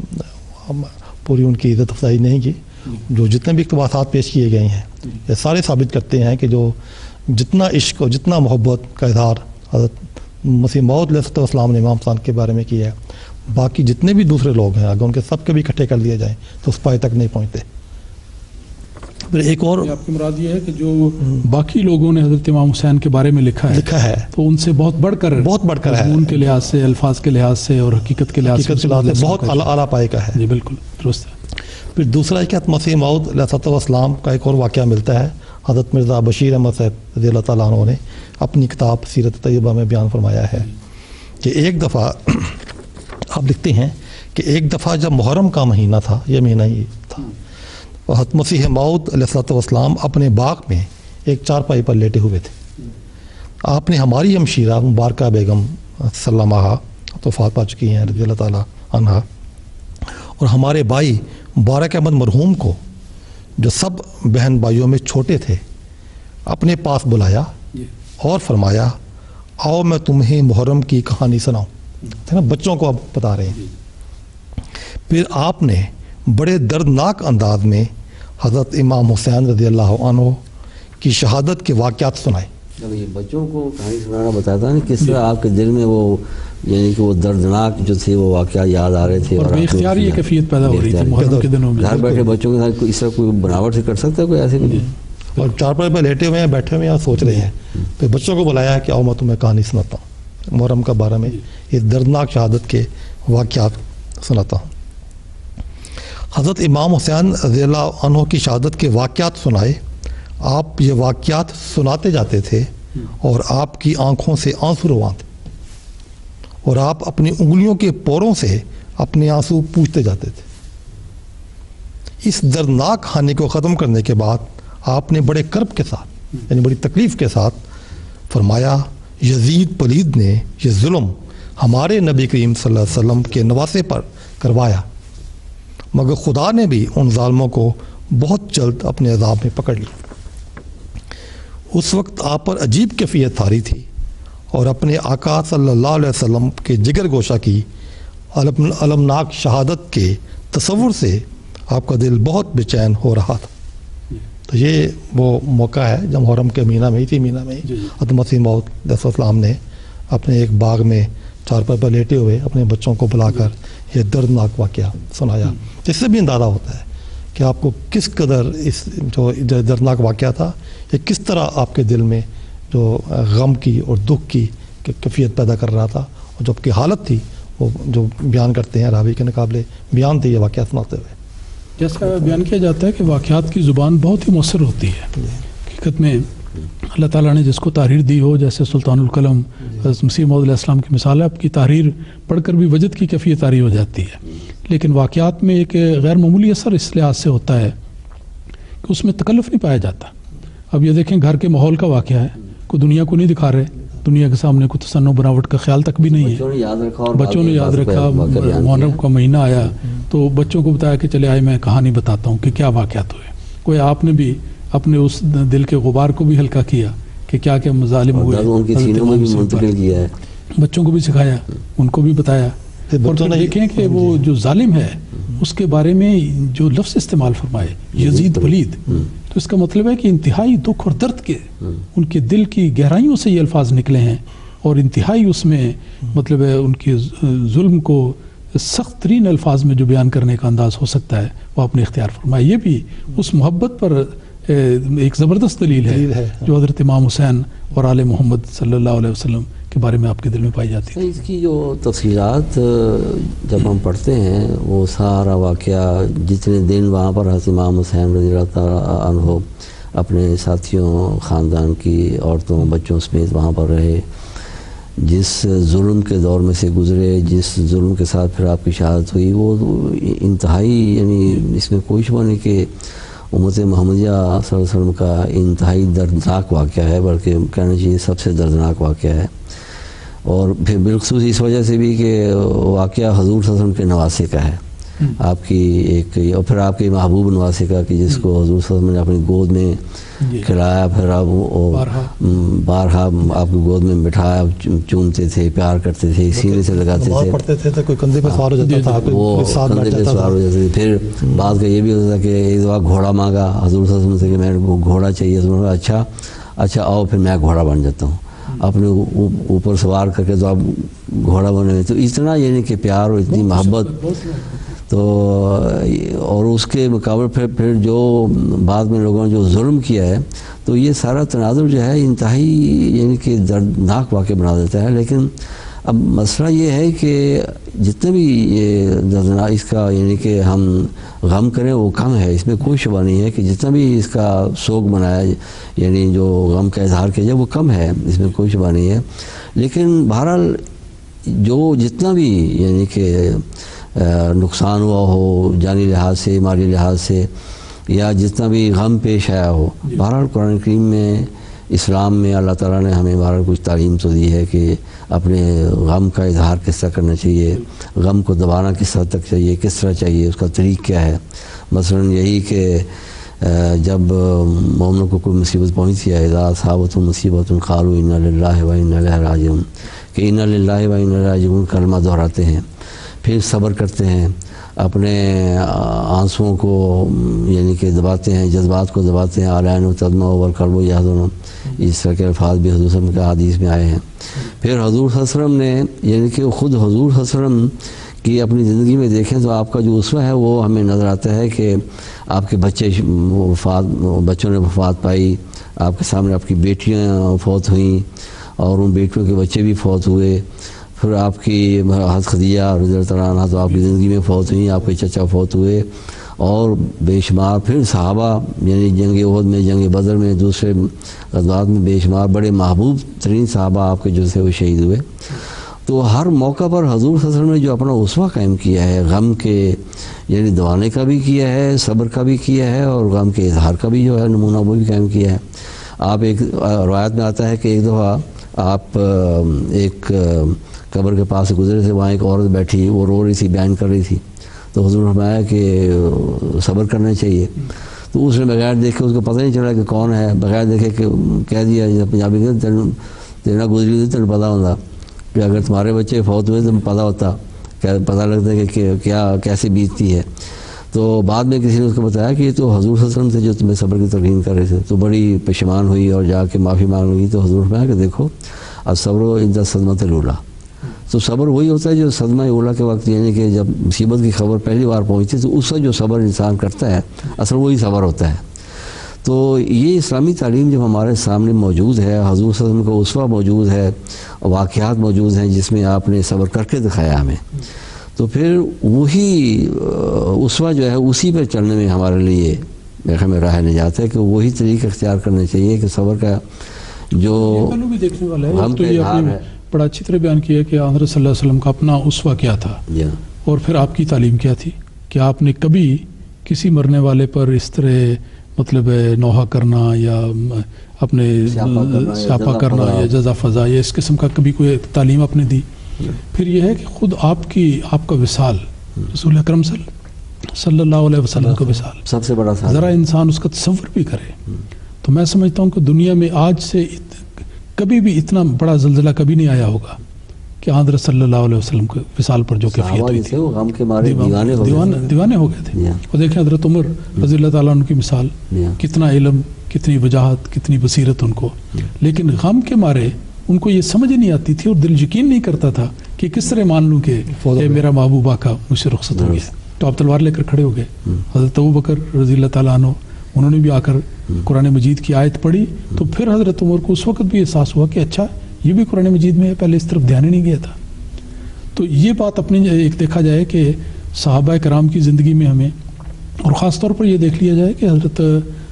पूरी उनकी इज़्ज़त अफजाई नहीं की, जो जितने भी इक़्तिबासात पेश किए गए हैं ये सारे साबित करते हैं कि जो जितना इश्क और जितना मोहब्बत का इज़हार हज़रत मसीह मौऊद अलैहिस्सलाम ने इमाम हुसैन के बारे में किया है, बाकी जितने भी दूसरे लोग हैं अगर उनके सब के भी इकट्ठे कर लिए जाएँ तो उस पाए तक नहीं पहुँचते। फिर एक और आपकी मुराद ये है कि जो बाकी लोगों ने हज़रत इमाम हुसैन के बारे में लिखा है लिखा है तो उनसे बहुत बढ़कर बहुत बढ़कर है, उनके लिहाज से, अल्फाज के लिहाज से और हकीकत के लिहाज से बहुत आला पाए का है। जी बिल्कुल दुरुस्त है। फिर दूसरा क्या मसीह मौऊद अलैहिस्सलाम का एक और वाक़या मिलता है, हज़रत मिर्ज़ा बशीर अहमद साहब रज़ी अल्लाह तआला अन्हु ने अपनी किताब सीरत तैयबा में बयान फरमाया है कि एक दफ़ा आप लिखते हैं कि एक दफ़ा जब मुहर्रम का महीना था, ये महीना ही था, हज़रत मसीह मौऊद अलैहिस्सलाम अपने बाग में एक चारपाई पर लेटे हुए थे। आपने हमारी हमशीरा मुबारका बेगम सल्लल्लाहु तो वफ़ात पा चुकी हैं रज़ी अल्लाह तआला अन्हा, और हमारे भाई मुबारक अहमद मरहूम को जो सब बहन भाइयों में छोटे थे अपने पास बुलाया और फरमाया आओ मैं तुम्हें मुहर्रम की कहानी सुनाऊं। ना बच्चों को अब बता रहे हैं। फिर आपने बड़े दर्दनाक अंदाज में हज़रत इमाम हुसैन रज़ी अल्लाह अन्हु की शहादत के वाक़यात सुनाए। जब ये बच्चों को कहानी सुनाना बताता है किस तरह आपके दिल में वो यानी कि वो दर्दनाक जो थे वो वाक़या याद आ रहे थे और बेख्तियारी ये कैफियत पैदा हो रही थी मुहर्रम के दिनों में। घर बैठे बच्चों के साथ इस तरह कोई बनावट से कर सकता है कोई ऐसे नहीं, और चारपाई पर लेटे हुए हैं, बैठे हुए हैं, सोच रहे हैं। फिर बच्चों को बुलाया है कि आओ मैं तुम्हें कहानी सुनाता हूँ, मुहर्रम का बारह में ये दर्दनाक शहादत के वाक़यात सुनाता हूँ। हज़रत इमाम हुसैन रज़ी अल्लाह अन्हु की शहादत के वाक़यात सुनाए। آپ یہ واقعات سناتے جاتے تھے اور آپ کی آنکھوں سے آنسو رواں تھے، اور آپ اپنی انگلیوں کے پوروں سے اپنے آنسو پوچھتے جاتے تھے۔ اس دردناک کہانی کو ختم کرنے کے بعد آپ نے بڑے کرب کے ساتھ، یعنی بڑی تکلیف کے ساتھ فرمایا، یزید پلید نے یہ ظلم ہمارے نبی کریم صلی اللہ علیہ وسلم کے نواسے پر کروایا، مگر خدا نے بھی ان ظالموں کو بہت جلد اپنے عذاب میں پکڑ لیا۔ اس وقت آپ پر عجیب کیفیت طاری تھی، اور اپنے آقا صلی اللہ علیہ وسلم کے جگر گوشہ کی علم المناک شہادت کے تصور سے آپ کا دل بہت بے چین ہو رہا تھا۔ تو یہ وہ موقع ہے جب محرم کے مہینہ میں ہی تھی مہینہ میں ہی حضرت مسیح موعود علیہ السلام نے اپنے ایک باغ میں چارپائی پر لیٹے ہوئے اپنے بچوں کو بلا کر یہ دردناک واقعہ سنایا، جس سے بھی اندازہ ہوتا ہے کہ آپ کو کس قدر اس جو دردناک واقعہ تھا یہ کس طرح آپ کے دل میں جو غم کی اور دکھ کی کیفیت پیدا کر رہا تھا، اور جو آپ کی حالت تھی وہ جو بیان کرتے ہیں راوی کے مقابلے بیان تھے یہ واقعہ سناتے ہوئے۔ جیسا بیان کیا جاتا ہے کہ واقعات کی زبان بہت ہی مؤثر ہوتی ہے۔ حقیقت میں اللہ تعالیٰ نے جس کو تحریر دی ہو، جیسے سلطان القلم حضرت مسیح موعود علیہ السلام کی مثال ہے، آپ کی تحریر پڑھ کر بھی وجد کی کیفیت طاری ہو جاتی ہے، لیکن واقعات میں ایک غیر معمولی اثر اس لحاظ سے ہوتا ہے کہ اس میں تکلف نہیں پایا جاتا۔ اب یہ دیکھیں گھر کے ماحول کا واقعہ ہے، کوئی دنیا کو نہیں دکھا رہے، دنیا کے سامنے کوئی تصنع بناوٹ کا خیال تک بھی نہیں ہے، بچوں نے یاد رکھا، محرم کا مہینہ آیا تو بچوں کو بتایا کہ چلے آئے میں کہانی بتاتا ہوں کہ کیا واقعات ہوئے، کوئی آپ نے بھی اپنے اس دل کے غبار کو بھی ہلکا کیا کہ کیا کیا مظالم ہوئے، بچوں کو بھی سکھایا، ان کو بھی بتایا، اور پھر دیکھیں کہ وہ جو ظالم ہے اس کے بارے میں جو لفظ استعمال فرمائے یزید پلید، تو اس کا مطلب ہے کہ انتہائی دکھ اور درد کے ان کے دل کی گہرائیوں سے یہ الفاظ نکلے ہیں، اور انتہائی اس میں مطلب ہے ان کے ظلم کو سخت ترین الفاظ میں جو بیان کرنے کا انداز ہو سکتا ہے وہ آپ نے اختیار فرمایا۔ یہ بھی اس محبت پر ایک زبردست دلیل ہے جو حضرت امام حسین اور آل محمد صلی اللہ علیہ وسلم کے بارے میں آپ کے دل میں پائی جاتی ہے۔ اس کی جو تفصیلات جب ہم پڑھتے ہیں وہ سارا واقعہ جتنے دن وہاں پر حضرت امام حسین رضی اللہ تعالیٰ عنہ اپنے ساتھیوں، خاندان کی عورتوں بچوں سمیت وہاں پر رہے، جس ظلم کے دور میں سے گزرے، جس ظلم کے ساتھ پھر آپ کی شہادت ہوئی، وہ انتہائی، یعنی اس میں کوئی شبہ نہیں کہ امت محمدیہ صلی اللہ علیہ وسلم کا انتہائی دردناک واقعہ ہے، بلکہ کہنا چاہیے سب سے دردناک واقعہ ہے، اور پھر بالخصوص اس وجہ سے بھی کہ واقعہ حضور صلی اللہ علیہ وسلم کے نواسے کا ہے، آپ کی ایک، اور پھر آپ کے محبوب نواسے کا کہ جس کو حضور صلی اللہ علیہ وسلم نے اپنی گود میں کھلایا، پھر آپ بارہا آپ کی گود میں بٹھایا، چومتے تھے، پیار کرتے تھے، سینے سے لگاتے تھے، پڑھتے تھے تو کوئی کندھے پہ سوار ہو جاتا تھا، وہ کندھے پہ سوار ہو جاتے تھے۔ پھر بعد کا یہ بھی ہوتا تھا کہ ایک دفعہ گھوڑا مانگا حضور صلی اللہ علیہ وسلم سے کہ میں گھوڑا چاہیے، تو اچھا اچھا آؤ پھر میں گھوڑا بن جاتا ہوں، اپنے اوپر سوار کر کے تو آپ گھوڑا بنے، تو اتنا یعنی کہ پیار اور اتنی محبت، تو اور اس کے مقابلے پھر پھر جو بعد میں لوگوں نے جو ظلم کیا ہے، تو یہ سارا تناظر جو ہے انتہائی یعنی کہ دردناک واقع بنا دیتا ہے۔ لیکن اب مسئلہ یہ ہے کہ جتنے بھی یہ دردناک اس کا یعنی کہ ہم غم کریں وہ کم ہے، اس میں کوئی شبہ نہیں ہے کہ جتنا بھی اس کا سوگ منایا یعنی جو غم کا اظہار کیا جائے وہ کم ہے، اس میں کوئی شبہ نہیں ہے۔ لیکن بہرحال جو جتنا بھی یعنی کہ نقصان ہوا ہو جانی لحاظ سے، مالی لحاظ سے، یا جتنا بھی غم پیش آیا ہو، بہرحال قرآن کریم میں، اسلام میں اللہ تعالیٰ نے ہمیں بہرحال کچھ تعلیم تو دی ہے کہ اپنے غم کا اظہار کس طرح کرنا چاہیے، غم کو دبانا کس حد تک چاہیے، کس طرح چاہیے، اس کا طریق کیا ہے۔ مثلا یہی کہ جب مومنوں کو کوئی مصیبت پہنچتی ہے، اذا اصابتہم مصیبۃ قالوا انا للہ و انا الیہ راجعون، کہ انا للہ و انا الیہ راجعون کلمہ دہراتے ہیں، پھر صبر کرتے ہیں، اپنے آنسوؤں کو یعنی کہ دباتے ہیں، جذبات کو دباتے ہیں، العین تدمع والقلب یحزن، اس طرح کے الفاظ بھی حضور صلی اللہ علیہ وسلم کے حدیث میں آئے ہیں۔ پھر حضور صلی اللہ علیہ وسلم نے یعنی کہ خود حضور صلی اللہ علیہ وسلم کی اپنی زندگی میں دیکھیں تو آپ کا جو اسوہ ہے وہ ہمیں نظر آتا ہے کہ آپ کے بچے وفات بچوں نے وفات پائی، آپ کے سامنے آپ کی بیٹیاں فوت ہوئیں اور ان بیٹیوں کے بچے بھی فوت ہوئے، پھر آپ کی حضرت خدیجہ رضی اللہ تعالیٰ عنہ تو آپ کی زندگی میں فوت ہوئیں، آپ کے چچا فوت ہوئے، اور بے شمار پھر صحابہ یعنی جنگ احد میں، جنگ بدر میں، دوسرے غزوات میں بے شمار بڑے محبوب ترین صحابہ آپ کے جو تھے وہ شہید ہوئے۔ تو ہر موقع پر حضور صلی اللہ علیہ وسلم نے جو اپنا اسوہ قائم کیا ہے، غم کے یعنی دوانے کا بھی کیا ہے، صبر کا بھی کیا ہے، اور غم کے اظہار کا بھی جو ہے نمونہ وہ بھی قائم کیا ہے۔ آپ ایک روایت میں آتا ہے کہ ایک دفعہ آپ ایک قبر کے پاس سے گزرے تھے، وہاں ایک عورت بیٹھی، وہ رو رہی تھی، بیان کر رہی تھی، تو حضور نے فرمایا کہ صبر کرنا چاہیے۔ تو اس نے بغیر دیکھے، اس کو پتہ نہیں چلا کہ کون ہے، بغیر دیکھے کہ کہہ دیا پنجابی کہ تیرا گزری ہوئی تیرے پتہ ہوتا کہ اگر تمہارے بچے فوت ہوئے تو پتہ ہوتا، پتہ لگتا ہے کہ کیا کیسے بیتتی ہے۔ تو بعد میں کسی نے اس کو بتایا کہ یہ تو حضور صلی اللہ علیہ وسلم تھے جو تمہیں صبر کی تلقین کر رہے تھے، تو بڑی پشیمان ہوئی اور جا کے معافی مانگ ہوئی۔ تو حضور نے کہا کہ دیکھو الصبر عند صدمۃ الاولیٰ، تو صبر وہی ہوتا ہے جو صدمہ اولیٰ کے وقت، یعنی کہ جب مصیبت کی خبر پہلی بار پہنچتی ہے تو اس کا جو صبر انسان کرتا ہے اصل وہی صبر ہوتا ہے۔ تو یہ اسلامی تعلیم جب ہمارے سامنے موجود ہے، حضور صلی اللہ علیہ وسلم کا اسوہ موجود ہے، واقعات موجود ہیں جس میں آپ نے صبر کر کے دکھایا ہمیں، تو پھر وہی اسوہ جو ہے اسی پر چلنے میں ہمارے لیے میرے خیال میں راہ نجات ہے کہ وہی طریقہ اختیار کرنا چاہیے کہ صبر کا جو بھی دیکھنے والا ہے غم تو کا یہ اظہار آپ نے ہے۔ بڑا اچھی طرح بیان کیا کہ حضرت صلی اللہ علیہ وسلم کا اپنا اسوہ کیا تھا جی اور پھر آپ کی تعلیم کیا تھی کہ آپ نے کبھی کسی مرنے والے پر اس طرح مطلب نوحہ کرنا یا اپنے سیاپا کرنا یا سیاپا جزا کرنا فضا یا جزا فضا یا اس قسم کا کبھی کوئی تعلیم آپ نے دی۔ پھر یہ ہے کہ خود آپ کی آپ کا وصال رسول اکرم صلی صلی اللہ علیہ وسلم کا وصال سب سے بڑا ساتھ ذرا انسان اس کا تصور بھی کرے تو میں سمجھتا ہوں کہ دنیا میں آج سے کبھی بھی اتنا بڑا زلزلہ کبھی نہیں آیا ہوگا کہ حضرت صلی اللہ علیہ وسلم کے وصال پر جو کیفیت ہوئی تھی، وہ غم کے مارے دیوانے ہو دیوانے دیوانے ہو گئے تھے۔ اور دیکھیں حضرت عمر رضی اللہ تعالیٰ عنہ کی مثال، کتنا علم، کتنی وجاہت، کتنی بصیرت ان کو، لیکن غم کے مارے ان کو یہ سمجھ نہیں آتی تھی اور دل یقین نہیں کرتا تھا کہ کس طرح مان لوں کہ اے میرا محبوب آقا مجھ سے رخصت ہو گیا، تو آپ تلوار لے کر کھڑے ہو گئے۔ حضرت ابو بکر رضی اللہ تعالیٰ عنہ انہوں نے بھی آ کر قرآن مجید کی آیت پڑھی تو پھر حضرت عمر کو اس وقت بھی احساس ہوا کہ اچھا یہ بھی قرآن مجید میں ہے، پہلے اس طرف دھیان ہی نہیں گیا تھا۔ تو یہ بات اپنی ایک دیکھا جائے کہ صحابہ کرام کی زندگی میں ہمیں، اور خاص طور پر یہ دیکھ لیا جائے کہ حضرت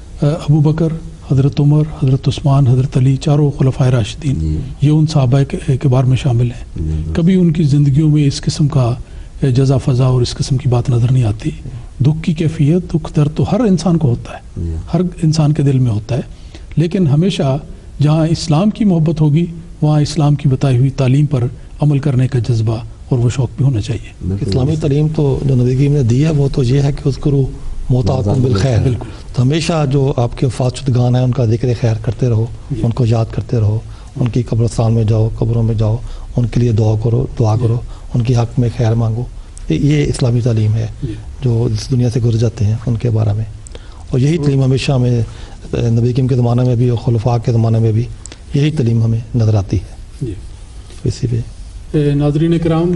ابو بکر، حضرت عمر، حضرت عثمان، حضرت علی، چاروں خلفائے راشدین یہ ان صحابہ کے بار میں شامل ہیں۔ کبھی ان کی زندگیوں میں اس قسم کا جزا فضا اور اس قسم کی بات نظر نہیں آتی۔ دکھ کی کیفیت، دکھ درد تو ہر انسان کو ہوتا ہے، ہر انسان کے دل میں ہوتا ہے، لیکن ہمیشہ جہاں اسلام کی محبت ہوگی وہاں اسلام کی بتائی ہوئی تعلیم پر عمل کرنے کا جذبہ اور وہ شوق بھی ہونا چاہیے۔ اسلامی تعلیم تو جو نبی کریم نے دی ہے وہ تو یہ ہے کہ اذکروا موتاکم بالخیر، بالکل۔ تو ہمیشہ جو آپ کے وفات شدگان ہیں ان کا ذکر خیر کرتے رہو، ان کو یاد کرتے رہو، ان کی قبرستان میں جاؤ، قبروں میں جاؤ، ان کے لیے دعا کرو، دعا کرو، ان کی حق میں خیر مانگو۔ یہ اسلامی تعلیم ہے جو اس دنیا سے گزر جاتے ہیں ان کے بارے میں، اور یہی تعلیم ہمیشہ ہمیں نبی کریم کے زمانے میں بھی اور خلفاء کے زمانے میں بھی یہی تعلیم ہمیں نظر آتی ہے۔ جی اسی پہ ناظرین کرام،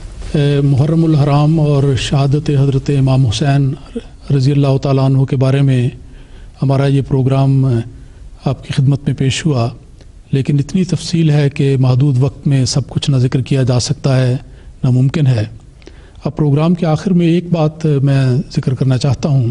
محرم الحرام اور شہادت حضرت امام حسین رضی اللہ تعالیٰ عنہ کے بارے میں ہمارا یہ پروگرام آپ کی خدمت میں پیش ہوا، لیکن اتنی تفصیل ہے کہ محدود وقت میں سب کچھ نہ ذکر کیا جا سکتا ہے نہ ممکن ہے۔ اب پروگرام کے آخر میں ایک بات میں ذکر کرنا چاہتا ہوں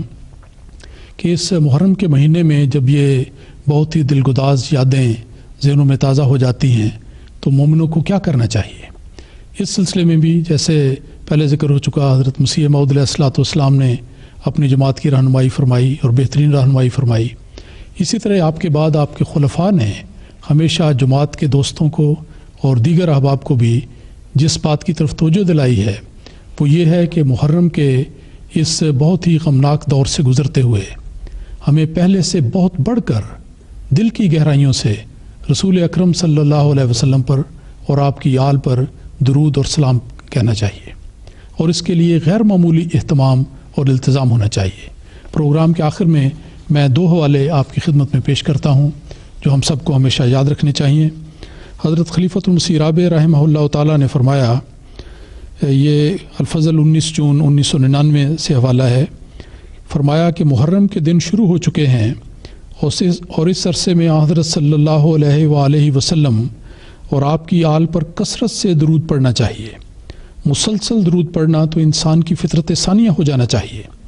کہ اس محرم کے مہینے میں جب یہ بہت ہی دلگداز یادیں ذہنوں میں تازہ ہو جاتی ہیں تو مومنوں کو کیا کرنا چاہیے۔ اس سلسلے میں بھی جیسے پہلے ذکر ہو چکا، حضرت مسیح موعود علیہ الصلوۃ والسلام نے اپنی جماعت کی رہنمائی فرمائی اور بہترین رہنمائی فرمائی، اسی طرح آپ کے بعد آپ کے خلفاء نے ہمیشہ جماعت کے دوستوں کو اور دیگر احباب کو بھی جس بات کی طرف توجہ دلائی ہے وہ یہ ہے کہ محرم کے اس بہت ہی غمناک دور سے گزرتے ہوئے ہمیں پہلے سے بہت بڑھ کر دل کی گہرائیوں سے رسول اکرم صلی اللہ علیہ وسلم پر اور آپ کی آل پر درود اور سلام کہنا چاہیے، اور اس کے لیے غیر معمولی اہتمام اور التزام ہونا چاہیے۔ پروگرام کے آخر میں میں دو حوالے آپ کی خدمت میں پیش کرتا ہوں جو ہم سب کو ہمیشہ یاد رکھنے چاہیے۔ حضرت خلیفۃ المسیح رابع رحمہ اللہ تعالیٰ نے فرمایا، یہ الفضل انیس جون انیس سو ننانوے سے حوالہ ہے، فرمایا کہ محرم کے دن شروع ہو چکے ہیں اور اس عرصے میں حضرت صلی اللہ علیہ وآلہ وسلم اور آپ کی آل پر کثرت سے درود پڑھنا چاہیے۔ مسلسل درود پڑھنا تو انسان کی فطرت ثانیہ ہو جانا چاہیے،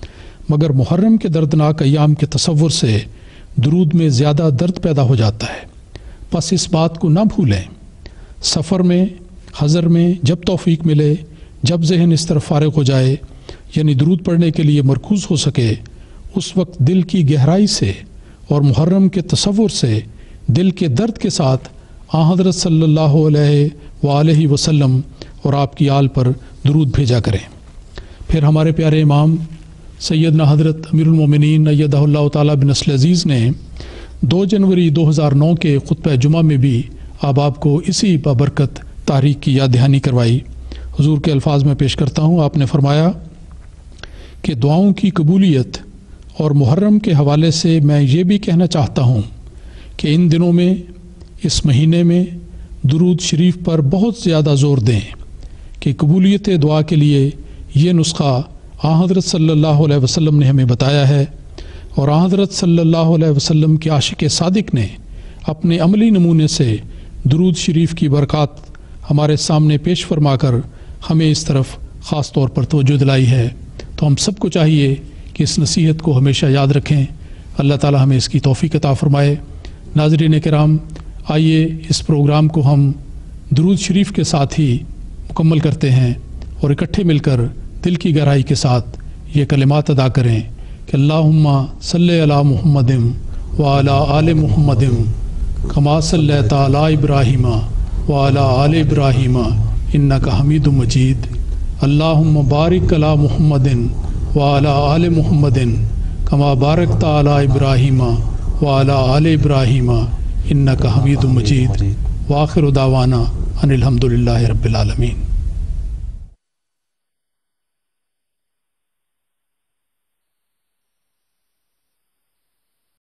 مگر محرم کے دردناک ایام کے تصور سے درود میں زیادہ درد پیدا ہو جاتا ہے۔ پس اس بات کو نہ بھولیں، سفر میں، حضر میں جب توفیق ملے، جب ذہن اس طرف فارغ ہو جائے، یعنی درود پڑھنے کے لیے مرکوز ہو سکے، اس وقت دل کی گہرائی سے اور محرم کے تصور سے دل کے درد کے ساتھ آن حضرت صلی اللہ علیہ وآلہ وسلم اور آپ کی آل پر درود بھیجا کریں۔ پھر ہمارے پیارے امام سیدنا حضرت امیر المومنین ایدہ اللہ تعالیٰ بنصر عزیز نے دو جنوری دو ہزار نو کے خطبہ جمعہ میں بھی احباب کو اسی بابرکت تحریک کی یاد دہانی کروائی۔ حضور کے الفاظ میں پیش کرتا ہوں، آپ نے فرمایا کہ دعاؤں کی قبولیت اور محرم کے حوالے سے میں یہ بھی کہنا چاہتا ہوں کہ ان دنوں میں، اس مہینے میں درود شریف پر بہت زیادہ زور دیں کہ قبولیت دعا کے لیے یہ نسخہ آن حضرت صلی اللہ علیہ وسلم نے ہمیں بتایا ہے، اور آن حضرت صلی اللہ علیہ وسلم کے عاشق صادق نے اپنے عملی نمونے سے درود شریف کی برکات ہمارے سامنے پیش فرما کر ہمیں اس طرف خاص طور پر توجہ دلائی ہے۔ تو ہم سب کو چاہیے کہ اس نصیحت کو ہمیشہ یاد رکھیں۔ اللہ تعالی ہمیں اس کی توفیق عطا فرمائے۔ ناظرین کرام، آئیے اس پروگرام کو ہم درود شریف کے ساتھ ہی مکمل کرتے ہیں اور اکٹھے مل کر دل کی گہرائی کے ساتھ یہ کلمات ادا کریں کہ اللہم صلی علی محمد وعلی آل محمد کما صلیت علی ابراہیم وعلی آل ابراہیم انک حمید مجید، اللہم بارک علی محمد وعلی آل محمد کما بارکت علی ابراہیم وعلی آل ابراہیم انک حمید مجید، وآخر دعوانا ان الحمد للہ رب العالمین۔